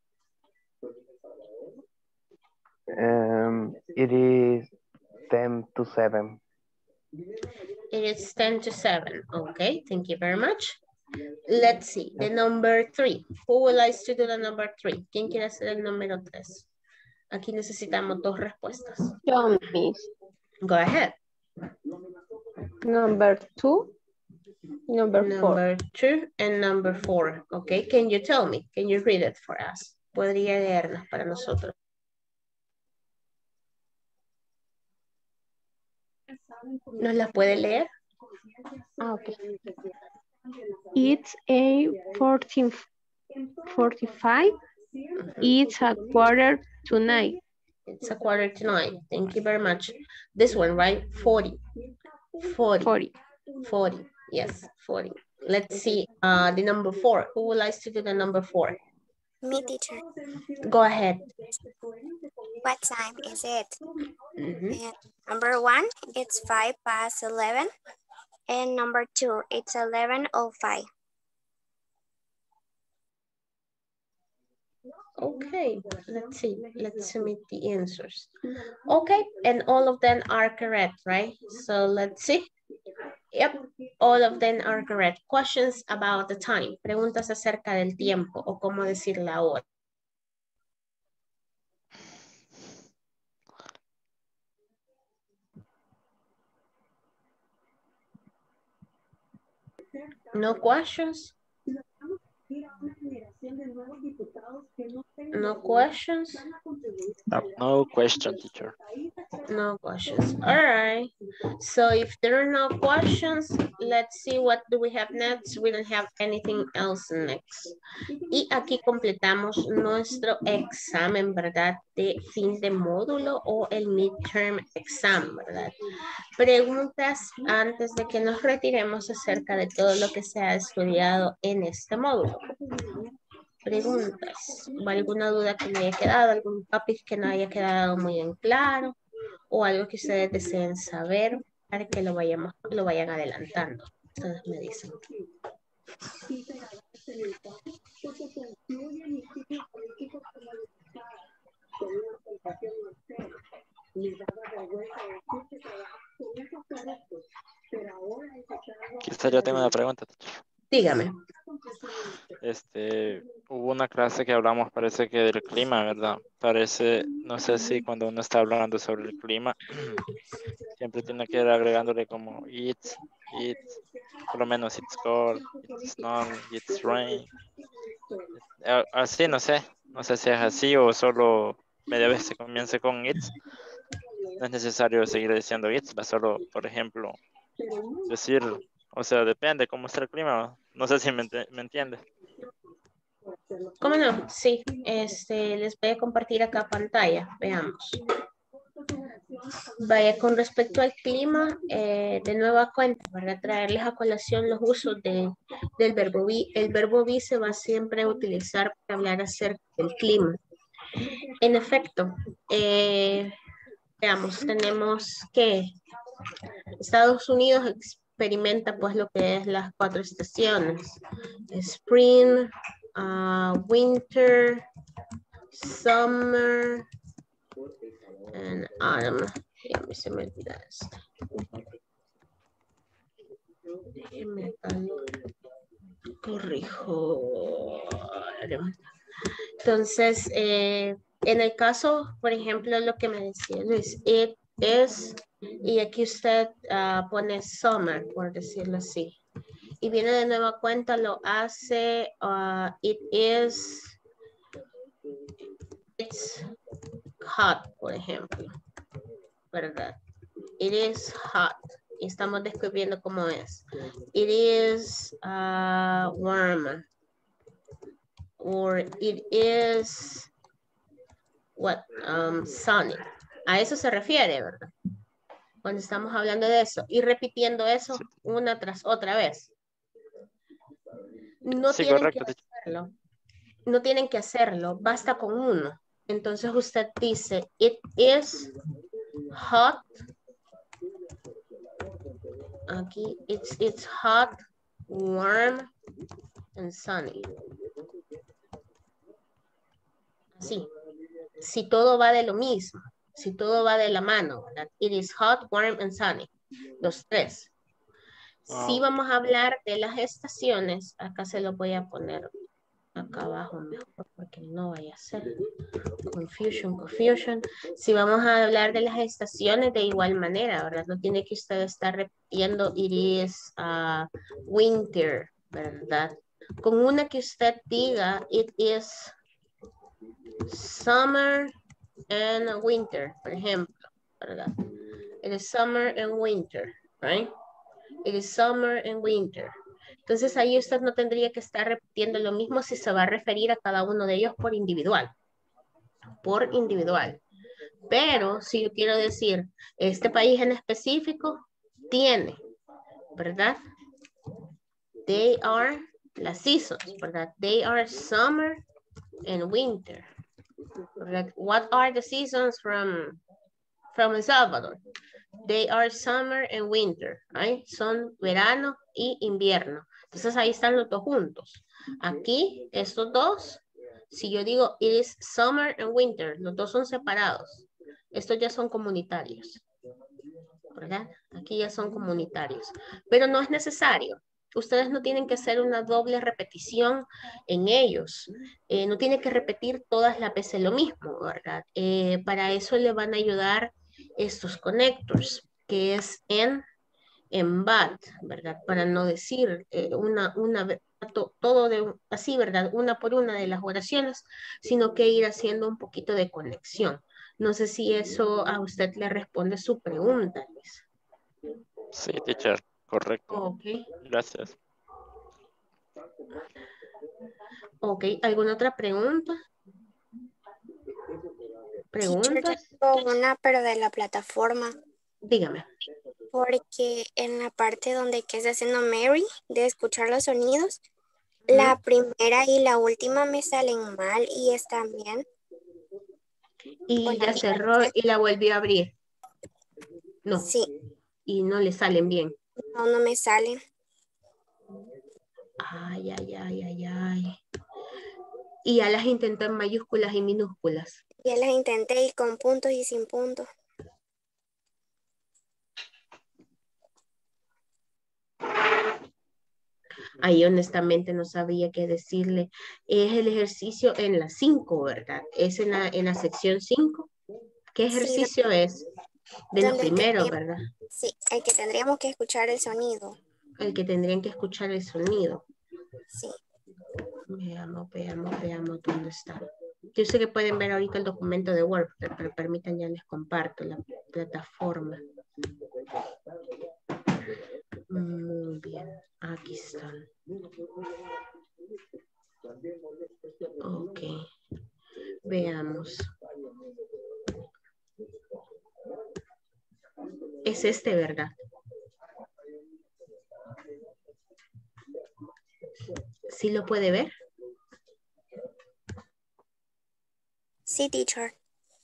It is 10 to 7. It is 10 to 7. Okay, thank you very much. Let's see, the number 3. Who would like to do the number 3? ¿Quién quiere hacer el número 3? Aquí necesitamos dos respuestas. Yo, miss. Go ahead. Number 2. Number 4. Number 2 and number 4. Okay, can you tell me? Can you read it for us? Podría leernos para nosotros. ¿Nos las puede leer? Ah, okay. It's a 14:45. It's a 8:45. It's a 8:45. Thank you very much. This one, right? 40. 40. 40. 40. Yes, 40. Let's see. The number 4. Who would like to do the number 4? Me, teacher. Go ahead. What time is it? Number 1, it's 11:05. And number 2, it's 11:05. Okay, let's see. Let's submit the answers. Okay, and all of them are correct, right? So let's see. Yep, all of them are correct. Questions about the time. Preguntas acerca del tiempo o cómo decir la hora. No questions? No questions? No question, teacher. No questions. All right. So if there are no questions, let's see what do we have next. We don't have anything else next. Y aquí completamos nuestro examen, ¿verdad? De fin de módulo o el midterm exam, ¿verdad? Preguntas antes de que nos retiremos acerca de todo lo que se ha estudiado en este módulo. Preguntas, o alguna duda que me haya quedado, algún topic que no haya quedado muy en claro, o algo que ustedes deseen saber para que lo vayan adelantando. Ustedes me dicen. Quizá yo tengo una pregunta, teacher. Dígame. Hubo una clase que hablamos, parece que del clima, ¿verdad? Parece, no sé si cuando uno está hablando sobre el clima, siempre tiene que ir agregándole como it's, por lo menos it's cold, it's snow, it's rain. Así, no sé si es así o solo media vez se comience con it's. No es necesario seguir diciendo it's, va solo, por ejemplo, decir, o sea, depende cómo está el clima. No sé si me entiende. ¿Cómo no? Sí, les voy a compartir acá pantalla. Veamos. Vaya, con respecto al clima, de nueva cuenta, para traerles a colación los usos del verbo be. El verbo be se va siempre a utilizar para hablar acerca del clima. En efecto, veamos, tenemos que Estados Unidos experimenta pues lo que es las 4 estaciones. Spring, winter, summer, and autumn. Y a mí se me olvida esto. Déjenme corrijo. Entonces, en el caso, por ejemplo, lo que me decía Luis, it is, y aquí usted pone summer, por decirlo así. Y viene de nueva cuenta, lo hace, it is, it's hot, por ejemplo, ¿verdad? It is hot. Y estamos describiendo cómo es. It is warm. Or it is, what, sunny. A eso se refiere, ¿verdad? Cuando estamos hablando de eso. Y repitiendo eso una tras otra vez. No Sí, tienen correcto. que hacerlo. No tienen que hacerlo. Basta con uno. Entonces usted dice, it is hot. Aquí, it's hot, warm, and sunny. Así. Si todo va de lo mismo. Si todo va de la mano. ¿Verdad? It is hot, warm, and sunny. Los tres. Si vamos a hablar de las estaciones, acá se lo voy a poner acá abajo mejor porque no vaya a ser confusion. Si vamos a hablar de las estaciones de igual manera, ¿verdad? No tiene que usted estar repitiendo it is winter, ¿verdad? Con una que usted diga it is summer and winter, por ejemplo, ¿verdad? It is summer and winter, right? It is summer and winter. Entonces ahí usted no tendría que estar repitiendo lo mismo si se va a referir a cada uno de ellos por individual. Por individual. Pero si yo quiero decir, este país en específico tiene, ¿verdad? They are, las seasons, ¿verdad? They are summer and winter. ¿Verdad? What are the seasons from El Salvador? They are summer and winter, right? Son verano y invierno. Entonces ahí están los dos juntos. Aquí, estos dos Si yo digo, it is summer and winter, los dos son separados. Estos ya son comunitarios, ¿verdad? Aquí ya son comunitarios. Pero no es necesario. Ustedes no tienen que hacer una doble repetición en ellos. No tienen que repetir todas las veces lo mismo, ¿verdad? Para eso le van a ayudar estos connectors, que es en but, ¿verdad? Para no decir todo así, ¿verdad? Una por una de las oraciones, sino que ir haciendo un poquito de conexión. No sé si eso a usted le responde su pregunta, Luis. Sí, teacher, correcto. Ok. Gracias. Ok, ¿alguna otra pregunta? ¿Preguntas? Tengo una, pero de la plataforma. Dígame. Porque en la parte donde que está haciendo Mary, de escuchar los sonidos, la primera y la última me salen mal y están bien. Y Bueno, ya cerró y la volvió a abrir. No. Sí. Y no le salen bien. No, no me salen. Ay, ay, ay, ay, ay. Y ya las intentó en mayúsculas y minúsculas. Ya las intenté y con puntos y sin puntos. Ahí honestamente no sabía qué decirle. Es el ejercicio en la 5, ¿verdad? Es en la sección 5. ¿Qué ejercicio es? De los primeros, ¿verdad? Sí, el que tendríamos que escuchar el sonido. El que tendrían que escuchar el sonido. Sí. Veamos dónde está. Yo sé que pueden ver ahorita el documento de Word, pero permitan, ya les comparto la plataforma. Muy bien, aquí están. Ok, veamos. Es este, ¿verdad? ¿Sí lo puede ver? Sí, teacher.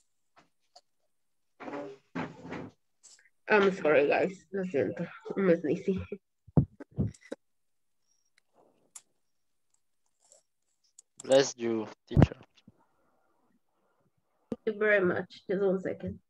I'm sorry, guys. Lo siento. Miss Lizzie. Bless you, teacher. Thank you very much. Just 1 second.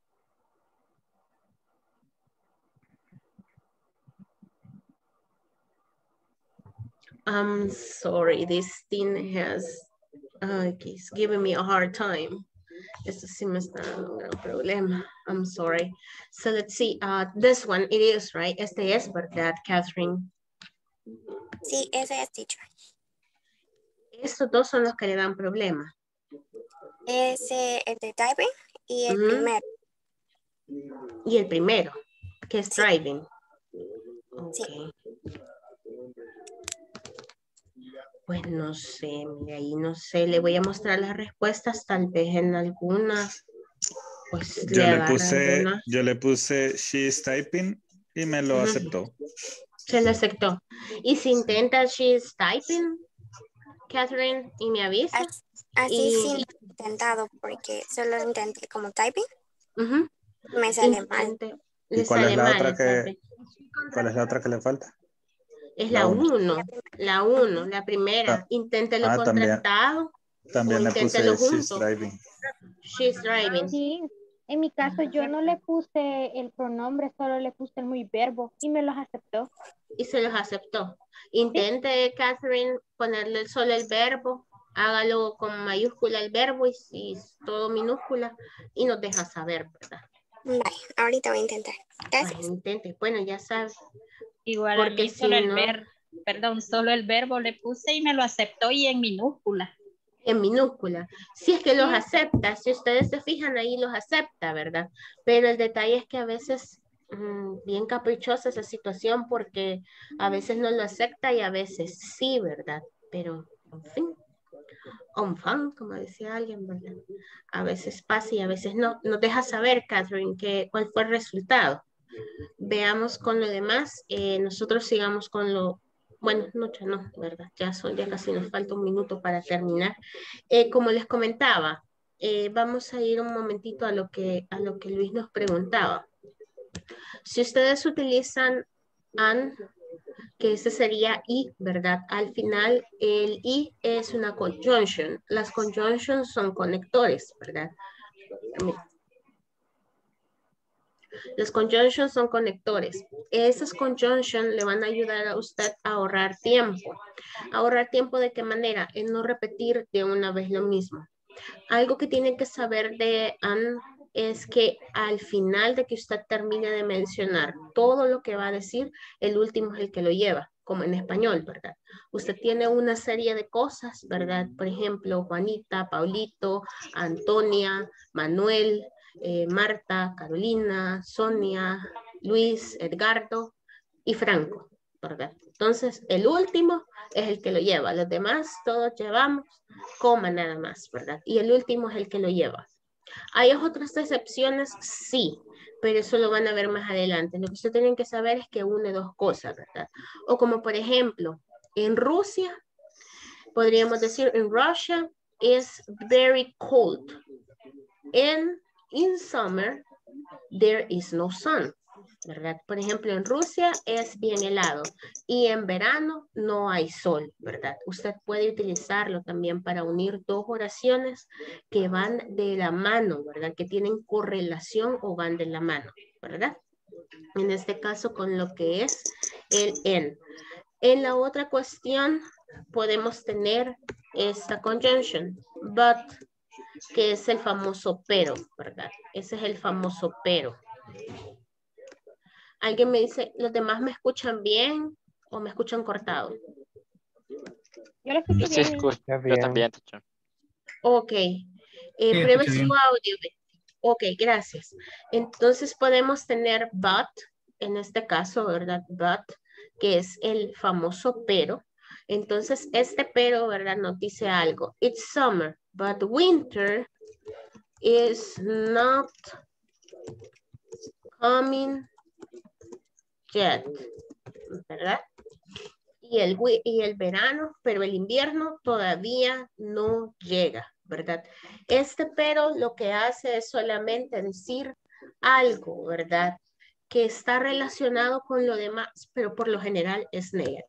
I'm sorry. This thing has... it's giving me a hard time. Esto sí me está dando un gran problema. I'm sorry. So let's see. This one, it is, right? Este es, ¿verdad, Catherine? Sí, ese es, teacher. Estos dos son los que le dan problema. Ese, el de typing y el primero. Y el primero, que es driving. Ok. Sí. Pues no sé, mire, ahí no sé. Le voy a mostrar las respuestas, tal vez en alguna. Pues yo le puse she's typing y me lo aceptó. Se lo aceptó. Y si intenta she's typing, Catherine, y me avisa. Así sí lo he intentado porque solo intenté como typing. Me sale mal. ¿Y cuál es la otra que le falta? Es la 1, la primera. Inténtelo contractado. También le puse she's driving. She's driving. Sí, en mi caso yo no le puse el pronombre, solo le puse el muy verbo y me los aceptó. Y se los aceptó. Intente, Catherine, ponerle solo el verbo. Hágalo con mayúscula el verbo y todo minúscula y nos deja saber, ¿verdad? Vale, ahorita voy a intentar. Gracias. Intente, bueno, ya sabes. Igual porque a mí solo el verbo le puse y me lo aceptó y en minúscula. En minúscula. Si es que los acepta, si ustedes se fijan ahí los acepta, ¿verdad? Pero el detalle es que a veces bien caprichosa esa situación porque a veces no lo acepta y a veces sí, ¿verdad? Pero, en fin, on fan, como decía alguien, ¿verdad? A veces pasa y a veces no. Nos deja saber, Catherine, cuál fue el resultado. Veamos con lo demás. Nosotros sigamos con lo... Bueno, no, ¿verdad? Ya casi nos falta un minuto para terminar. Como les comentaba, vamos a ir un momentito a lo que Luis nos preguntaba. Si ustedes utilizan an, que ese sería y, ¿verdad? Al final, el y es una conjunction. Las conjunctions son conectores, ¿verdad? Los conjunctions son conectores. Esas conjunctions le van a ayudar a usted a ahorrar tiempo. ¿Ahorrar tiempo de qué manera? En no repetir de una vez lo mismo. Algo que tienen que saber de Anne es que al final de que usted termine de mencionar todo lo que va a decir, el último es el que lo lleva, como en español, ¿verdad? Usted tiene una serie de cosas, ¿verdad? Por ejemplo, Juanita, Paulito, Antonia, Manuel, Marta, Carolina, Sonia, Luis, Edgardo y Franco, ¿verdad? Entonces, el último es el que lo lleva. Los demás todos llevamos coma nada más, ¿verdad? Y el último es el que lo lleva. ¿Hay otras excepciones? Sí, pero eso lo van a ver más adelante. Lo que ustedes tienen que saber es que une dos cosas, ¿verdad? O como por ejemplo, en Rusia, podríamos decir, en Russia is very cold. In summer, there is no sun, ¿verdad? Por ejemplo, en Rusia es bien helado y en verano no hay sol, ¿verdad? Usted puede utilizarlo también para unir dos oraciones que van de la mano, ¿verdad? Que tienen correlación o van de la mano, ¿verdad? En este caso con lo que es el en. En la otra cuestión podemos tener esta conjunction, but, que es el famoso pero, ¿verdad? Ese es el famoso pero. Alguien me dice, ¿los demás me escuchan bien o me escuchan cortado? Yo lo escucho bien. Yo también. Ok. Pruebe su audio. Ok, gracias. Entonces podemos tener but, en este caso, ¿verdad? But, que es el famoso pero. Entonces, este pero, ¿verdad? Nos dice algo. It's summer, but winter is not coming yet, ¿verdad? Y el verano, pero el invierno todavía no llega, ¿verdad? Este pero lo que hace es solamente decir algo, ¿verdad? Que está relacionado con lo demás, pero por lo general es negativo.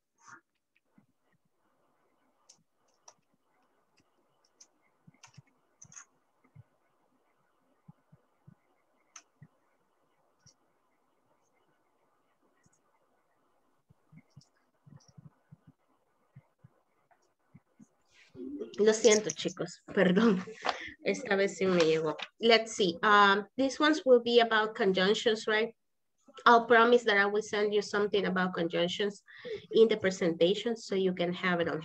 Lo siento, chicos. Perdón. Esta vez sí me llegó. Let's see. These ones will be about conjunctions, right? I'll promise that I will send you something about conjunctions in the presentation so you can have it on.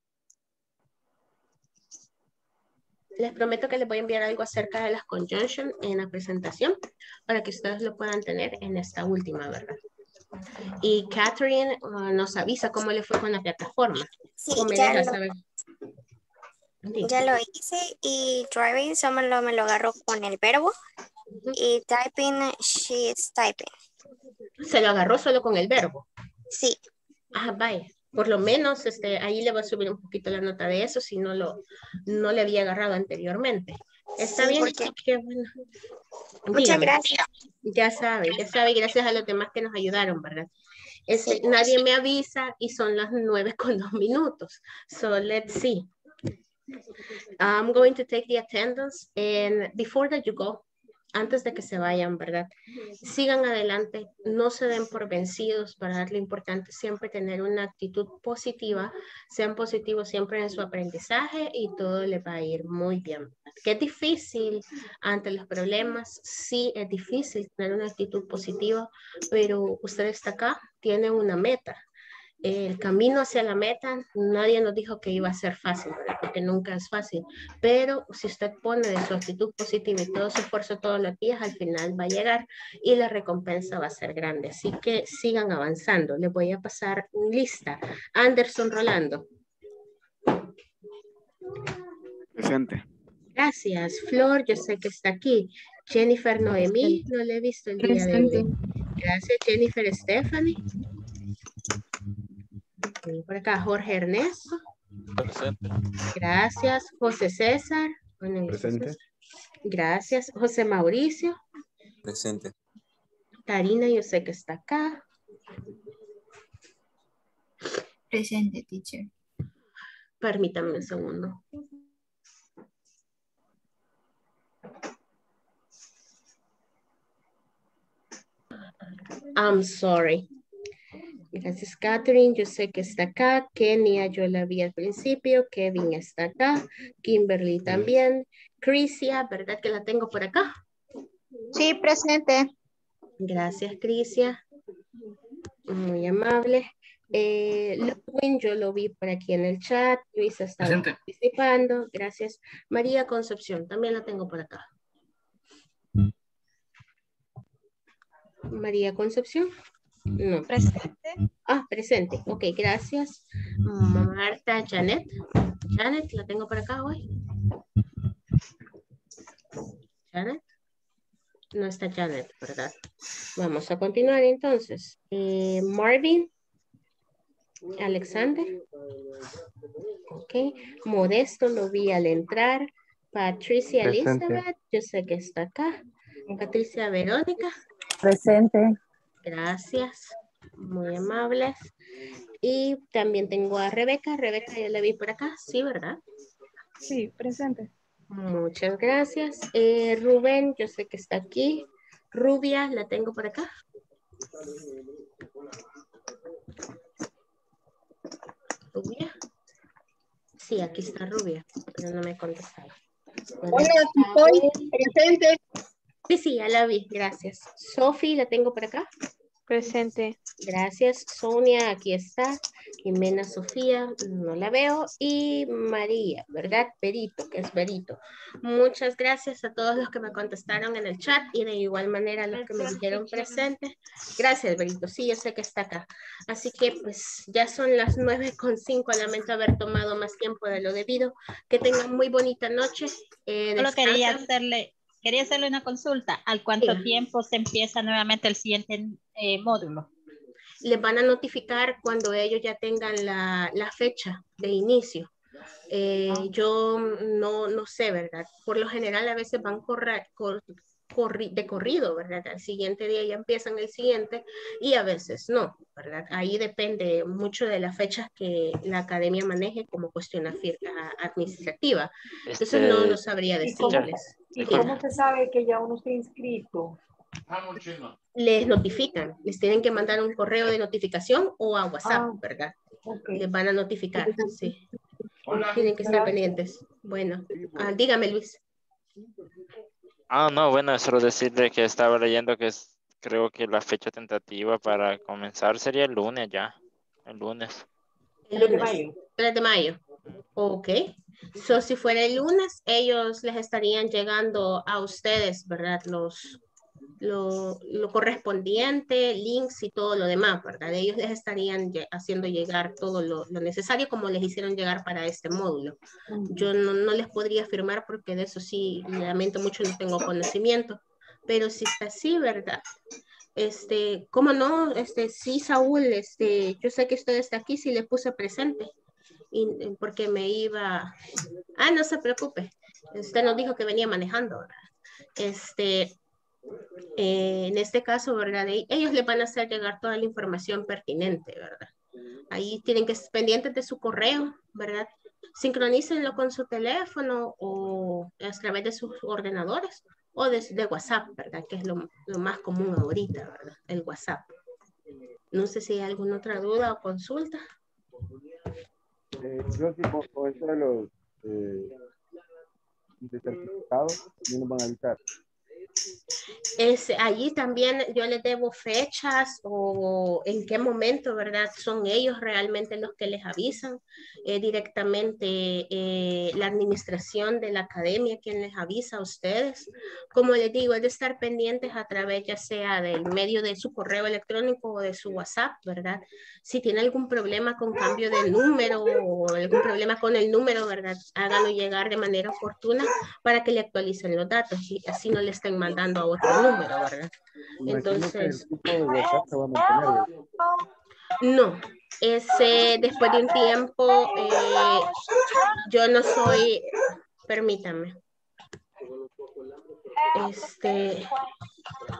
Les prometo que les voy a enviar algo acerca de las conjunctions en la presentación para que ustedes lo puedan tener en esta última, ¿verdad? Y Catherine nos avisa cómo le fue con la plataforma. Sí, o me deja saber. Ya lo hice y driving solo me lo agarro con el verbo y typing, she is typing. ¿Se lo agarró solo con el verbo? Sí. Ah, vaya. Por lo menos ahí le va a subir un poquito la nota de eso si no le había agarrado anteriormente. Está bien. Qué bueno. Muchas gracias. Ya sabe, gracias a los demás que nos ayudaron, ¿verdad? Nadie me avisa y son las 9:02. So let's see. I'm going to take the attendance and before that you go, antes de que se vayan, ¿verdad? Sigan adelante, no se den por vencidos, ¿verdad? Lo importante es siempre tener una actitud positiva, sean positivos siempre en su aprendizaje y todo les va a ir muy bien. ¿Qué es difícil ante los problemas? Sí, es difícil tener una actitud positiva, pero usted está acá, tiene una meta. El camino hacia la meta, nadie nos dijo que iba a ser fácil, ¿verdad? Porque nunca es fácil, pero si usted pone de su actitud positiva y todo su esfuerzo todos los días, al final va a llegar y la recompensa va a ser grande, así que sigan avanzando. Les voy a pasar lista. Anderson Rolando. Presente. Gracias. Flor, yo sé que está aquí. Jennifer Noemí, no le he visto el día de hoy. Gracias, Jennifer Stephanie. Por acá, Jorge Ernesto. Presente. Gracias, José César. Presente. Gracias, José Mauricio. Presente. Karina, yo sé que está acá. Presente, teacher. Permítame un segundo. I'm sorry. Gracias, Catherine. Yo sé que está acá. Kenia, yo la vi al principio. Kevin está acá. Kimberly también. Crisia, ¿verdad que la tengo por acá? Sí, presente. Gracias, Crisia. Muy amable. Ludwin, yo lo vi por aquí en el chat. Luisa está participando. Gracias. María Concepción, también la tengo por acá. María Concepción. No. Presente. Ah, presente. Ok, gracias. Marta Janet. Janet, la tengo por acá hoy. Janet. No está Janet, ¿verdad? Vamos a continuar entonces. Marvin. Alexander. Ok. Modesto lo vi al entrar. Patricia Presente. Elizabeth. Yo sé que está acá. Patricia Verónica. Presente. Gracias. Muy amables. Y también tengo a Rebeca. Rebeca, ya la vi por acá. Sí, ¿verdad? Sí, presente. Muchas gracias. Rubén, yo sé que está aquí. Rubia, la tengo por acá. Rubia. Sí, aquí está Rubia, pero no me contestaba. Hola, estoy presente. Sí, sí, ya la vi, gracias. Sofi, la tengo por acá. Presente. Gracias. Sonia, aquí está. Jimena Sofía, no la veo. Y María, ¿verdad? Berito, que es Berito. Muchas gracias a todos los que me contestaron en el chat y de igual manera a los que me dijeron presente. Gracias, Berito. Sí, yo sé que está acá. Así que pues ya son las 9:05. Lamento haber tomado más tiempo de lo debido. Que tengan muy bonita noche. Solo quería hacerle una consulta. ¿Al cuánto tiempo se empieza nuevamente el siguiente módulo? Les van a notificar cuando ellos ya tengan la fecha de inicio. Yo no sé, ¿verdad? Por lo general a veces van de corrido, ¿verdad? Al siguiente día ya empiezan el siguiente y a veces no, ¿verdad? Ahí depende mucho de las fechas que la academia maneje como cuestión administrativa. Entonces no sabría decirles. ¿Y cómo se sabe que ya uno está inscrito? Les notifican, les tienen que mandar un correo de notificación o a WhatsApp, ¿verdad? Okay. Les van a notificar, sí. Tienen que estar pendientes. Bueno, dígame, Luis. No, bueno, solo decirle que estaba leyendo que creo que la fecha tentativa para comenzar sería el lunes ya. El lunes. El lunes. 3 de mayo. Ok. So, si fuera el lunes, ellos les estarían llegando a ustedes, ¿verdad? Lo correspondiente, links y todo lo demás, ¿verdad? Ellos les estarían haciendo llegar todo lo necesario como les hicieron llegar para este módulo. Yo no les podría afirmar porque de eso sí, lamento mucho, no tengo conocimiento, pero si está así, ¿verdad? ¿Cómo no? Sí, Saúl, yo sé que usted está aquí, sí le puse presente, porque me iba... no se preocupe, usted nos dijo que venía manejando, ¿verdad? En este caso, ¿verdad? Ellos les van a hacer llegar toda la información pertinente, ¿verdad? Ahí tienen que estar pendientes de su correo, ¿verdad? Sincronícenlo con su teléfono o a través de sus ordenadores o de WhatsApp, ¿verdad? Que es lo más común ahorita, ¿verdad? El WhatsApp. No sé si hay alguna otra duda o consulta. Yo sí, con eso de los certificados, ¿no nos van a avisar? Allí también yo les debo fechas o en qué momento, ¿verdad? Son ellos realmente los que les avisan directamente la administración de la academia quien les avisa a ustedes. Como les digo, es de estar pendientes a través ya sea del medio de su correo electrónico o de su WhatsApp, ¿verdad? Si tiene algún problema con cambio de número o algún problema con el número, ¿verdad? Háganlo llegar de manera oportuna para que le actualicen los datos y así no le estén mandando a otro número, ¿verdad? Entonces, no, después de un tiempo, yo no soy, permítame,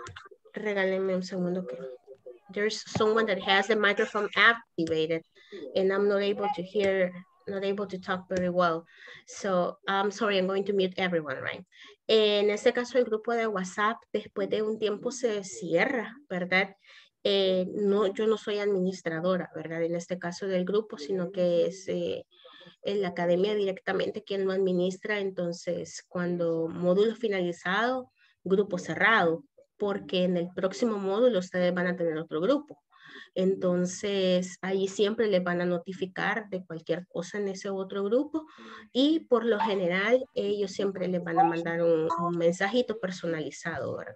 regálenme un segundo que there's someone that has the microphone activated. and I'm not able to hear, not able to talk very well. So I'm sorry, I'm going to mute everyone, right? En este caso, el grupo de WhatsApp, después de un tiempo se cierra, ¿verdad? No, yo no soy administradora, ¿verdad? En este caso del grupo, sino que es en la academia directamente quien lo administra. Entonces, cuando módulo finalizado, grupo cerrado, porque en el próximo módulo ustedes van a tener otro grupo. Entonces, ahí siempre les van a notificar de cualquier cosa en ese otro grupo y por lo general ellos siempre les van a mandar un mensajito personalizado, ¿verdad?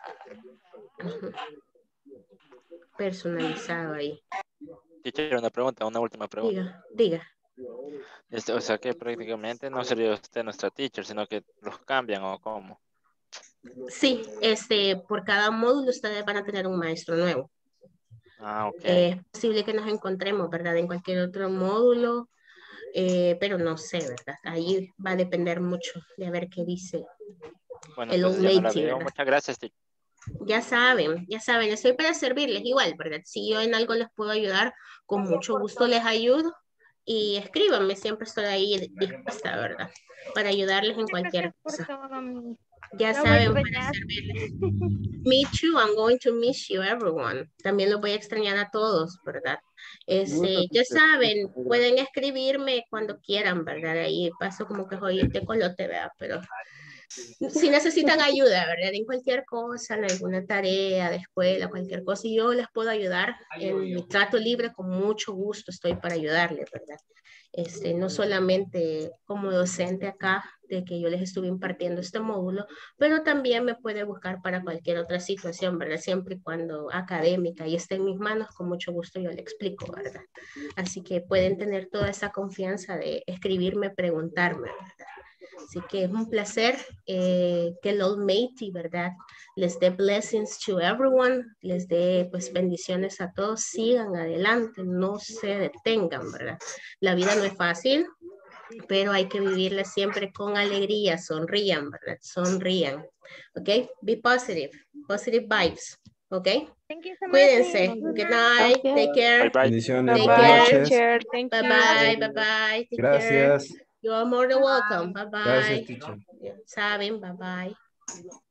Personalizado ahí. Teacher, una pregunta, una última pregunta. Diga. O sea que prácticamente no sería usted nuestra teacher, sino que los cambian o cómo. Sí, por cada módulo ustedes van a tener un maestro nuevo. Ah, ok. Es posible que nos encontremos, ¿verdad? En cualquier otro módulo, pero no sé, ¿verdad? Ahí va a depender mucho de a ver qué dice Bueno, el entonces Old ya no la Matey, veo. ¿verdad? Muchas gracias, teacher. Ya saben, estoy para servirles igual, ¿verdad? Si yo en algo les puedo ayudar, con mucho gusto les ayudo y escríbanme, siempre estoy ahí dispuesta, ¿verdad? Para ayudarles en cualquier cosa. Ya saben, para servirles. Me too, I'm going to miss you, everyone. También los voy a extrañar a todos, ¿verdad? Ya saben, pueden escribirme cuando quieran, ¿verdad? Ahí paso como que hoy este colote, ¿verdad? Pero si necesitan ayuda, ¿verdad? En cualquier cosa, en alguna tarea de escuela, cualquier cosa, y yo les puedo ayudar en mi trato libre, con mucho gusto estoy para ayudarles, ¿verdad? No solamente como docente acá, de que yo les estuve impartiendo este módulo, pero también me puede buscar para cualquier otra situación, ¿verdad? Siempre y cuando académica y esté en mis manos, con mucho gusto yo le explico, ¿verdad? Así que pueden tener toda esa confianza de escribirme, preguntarme, ¿verdad? Así que es un placer que el Almighty, ¿verdad? Les dé blessings to everyone, les dé pues bendiciones a todos, sigan adelante, no se detengan, ¿verdad? La vida no es fácil, pero hay que vivirla siempre con alegría, sonrían, ¿verdad? Sonrían, ¿ok? Be positive, positive vibes, ¿ok? Cuídense. Good night. Okay. Take care. Bye, bye. Bendiciones, Take buenas care. noches. Teacher, thank Bye you. bye, bye bye. Take care. Gracias. You are more than welcome. Bye Gracias, bye. teacher. Saben, bye bye.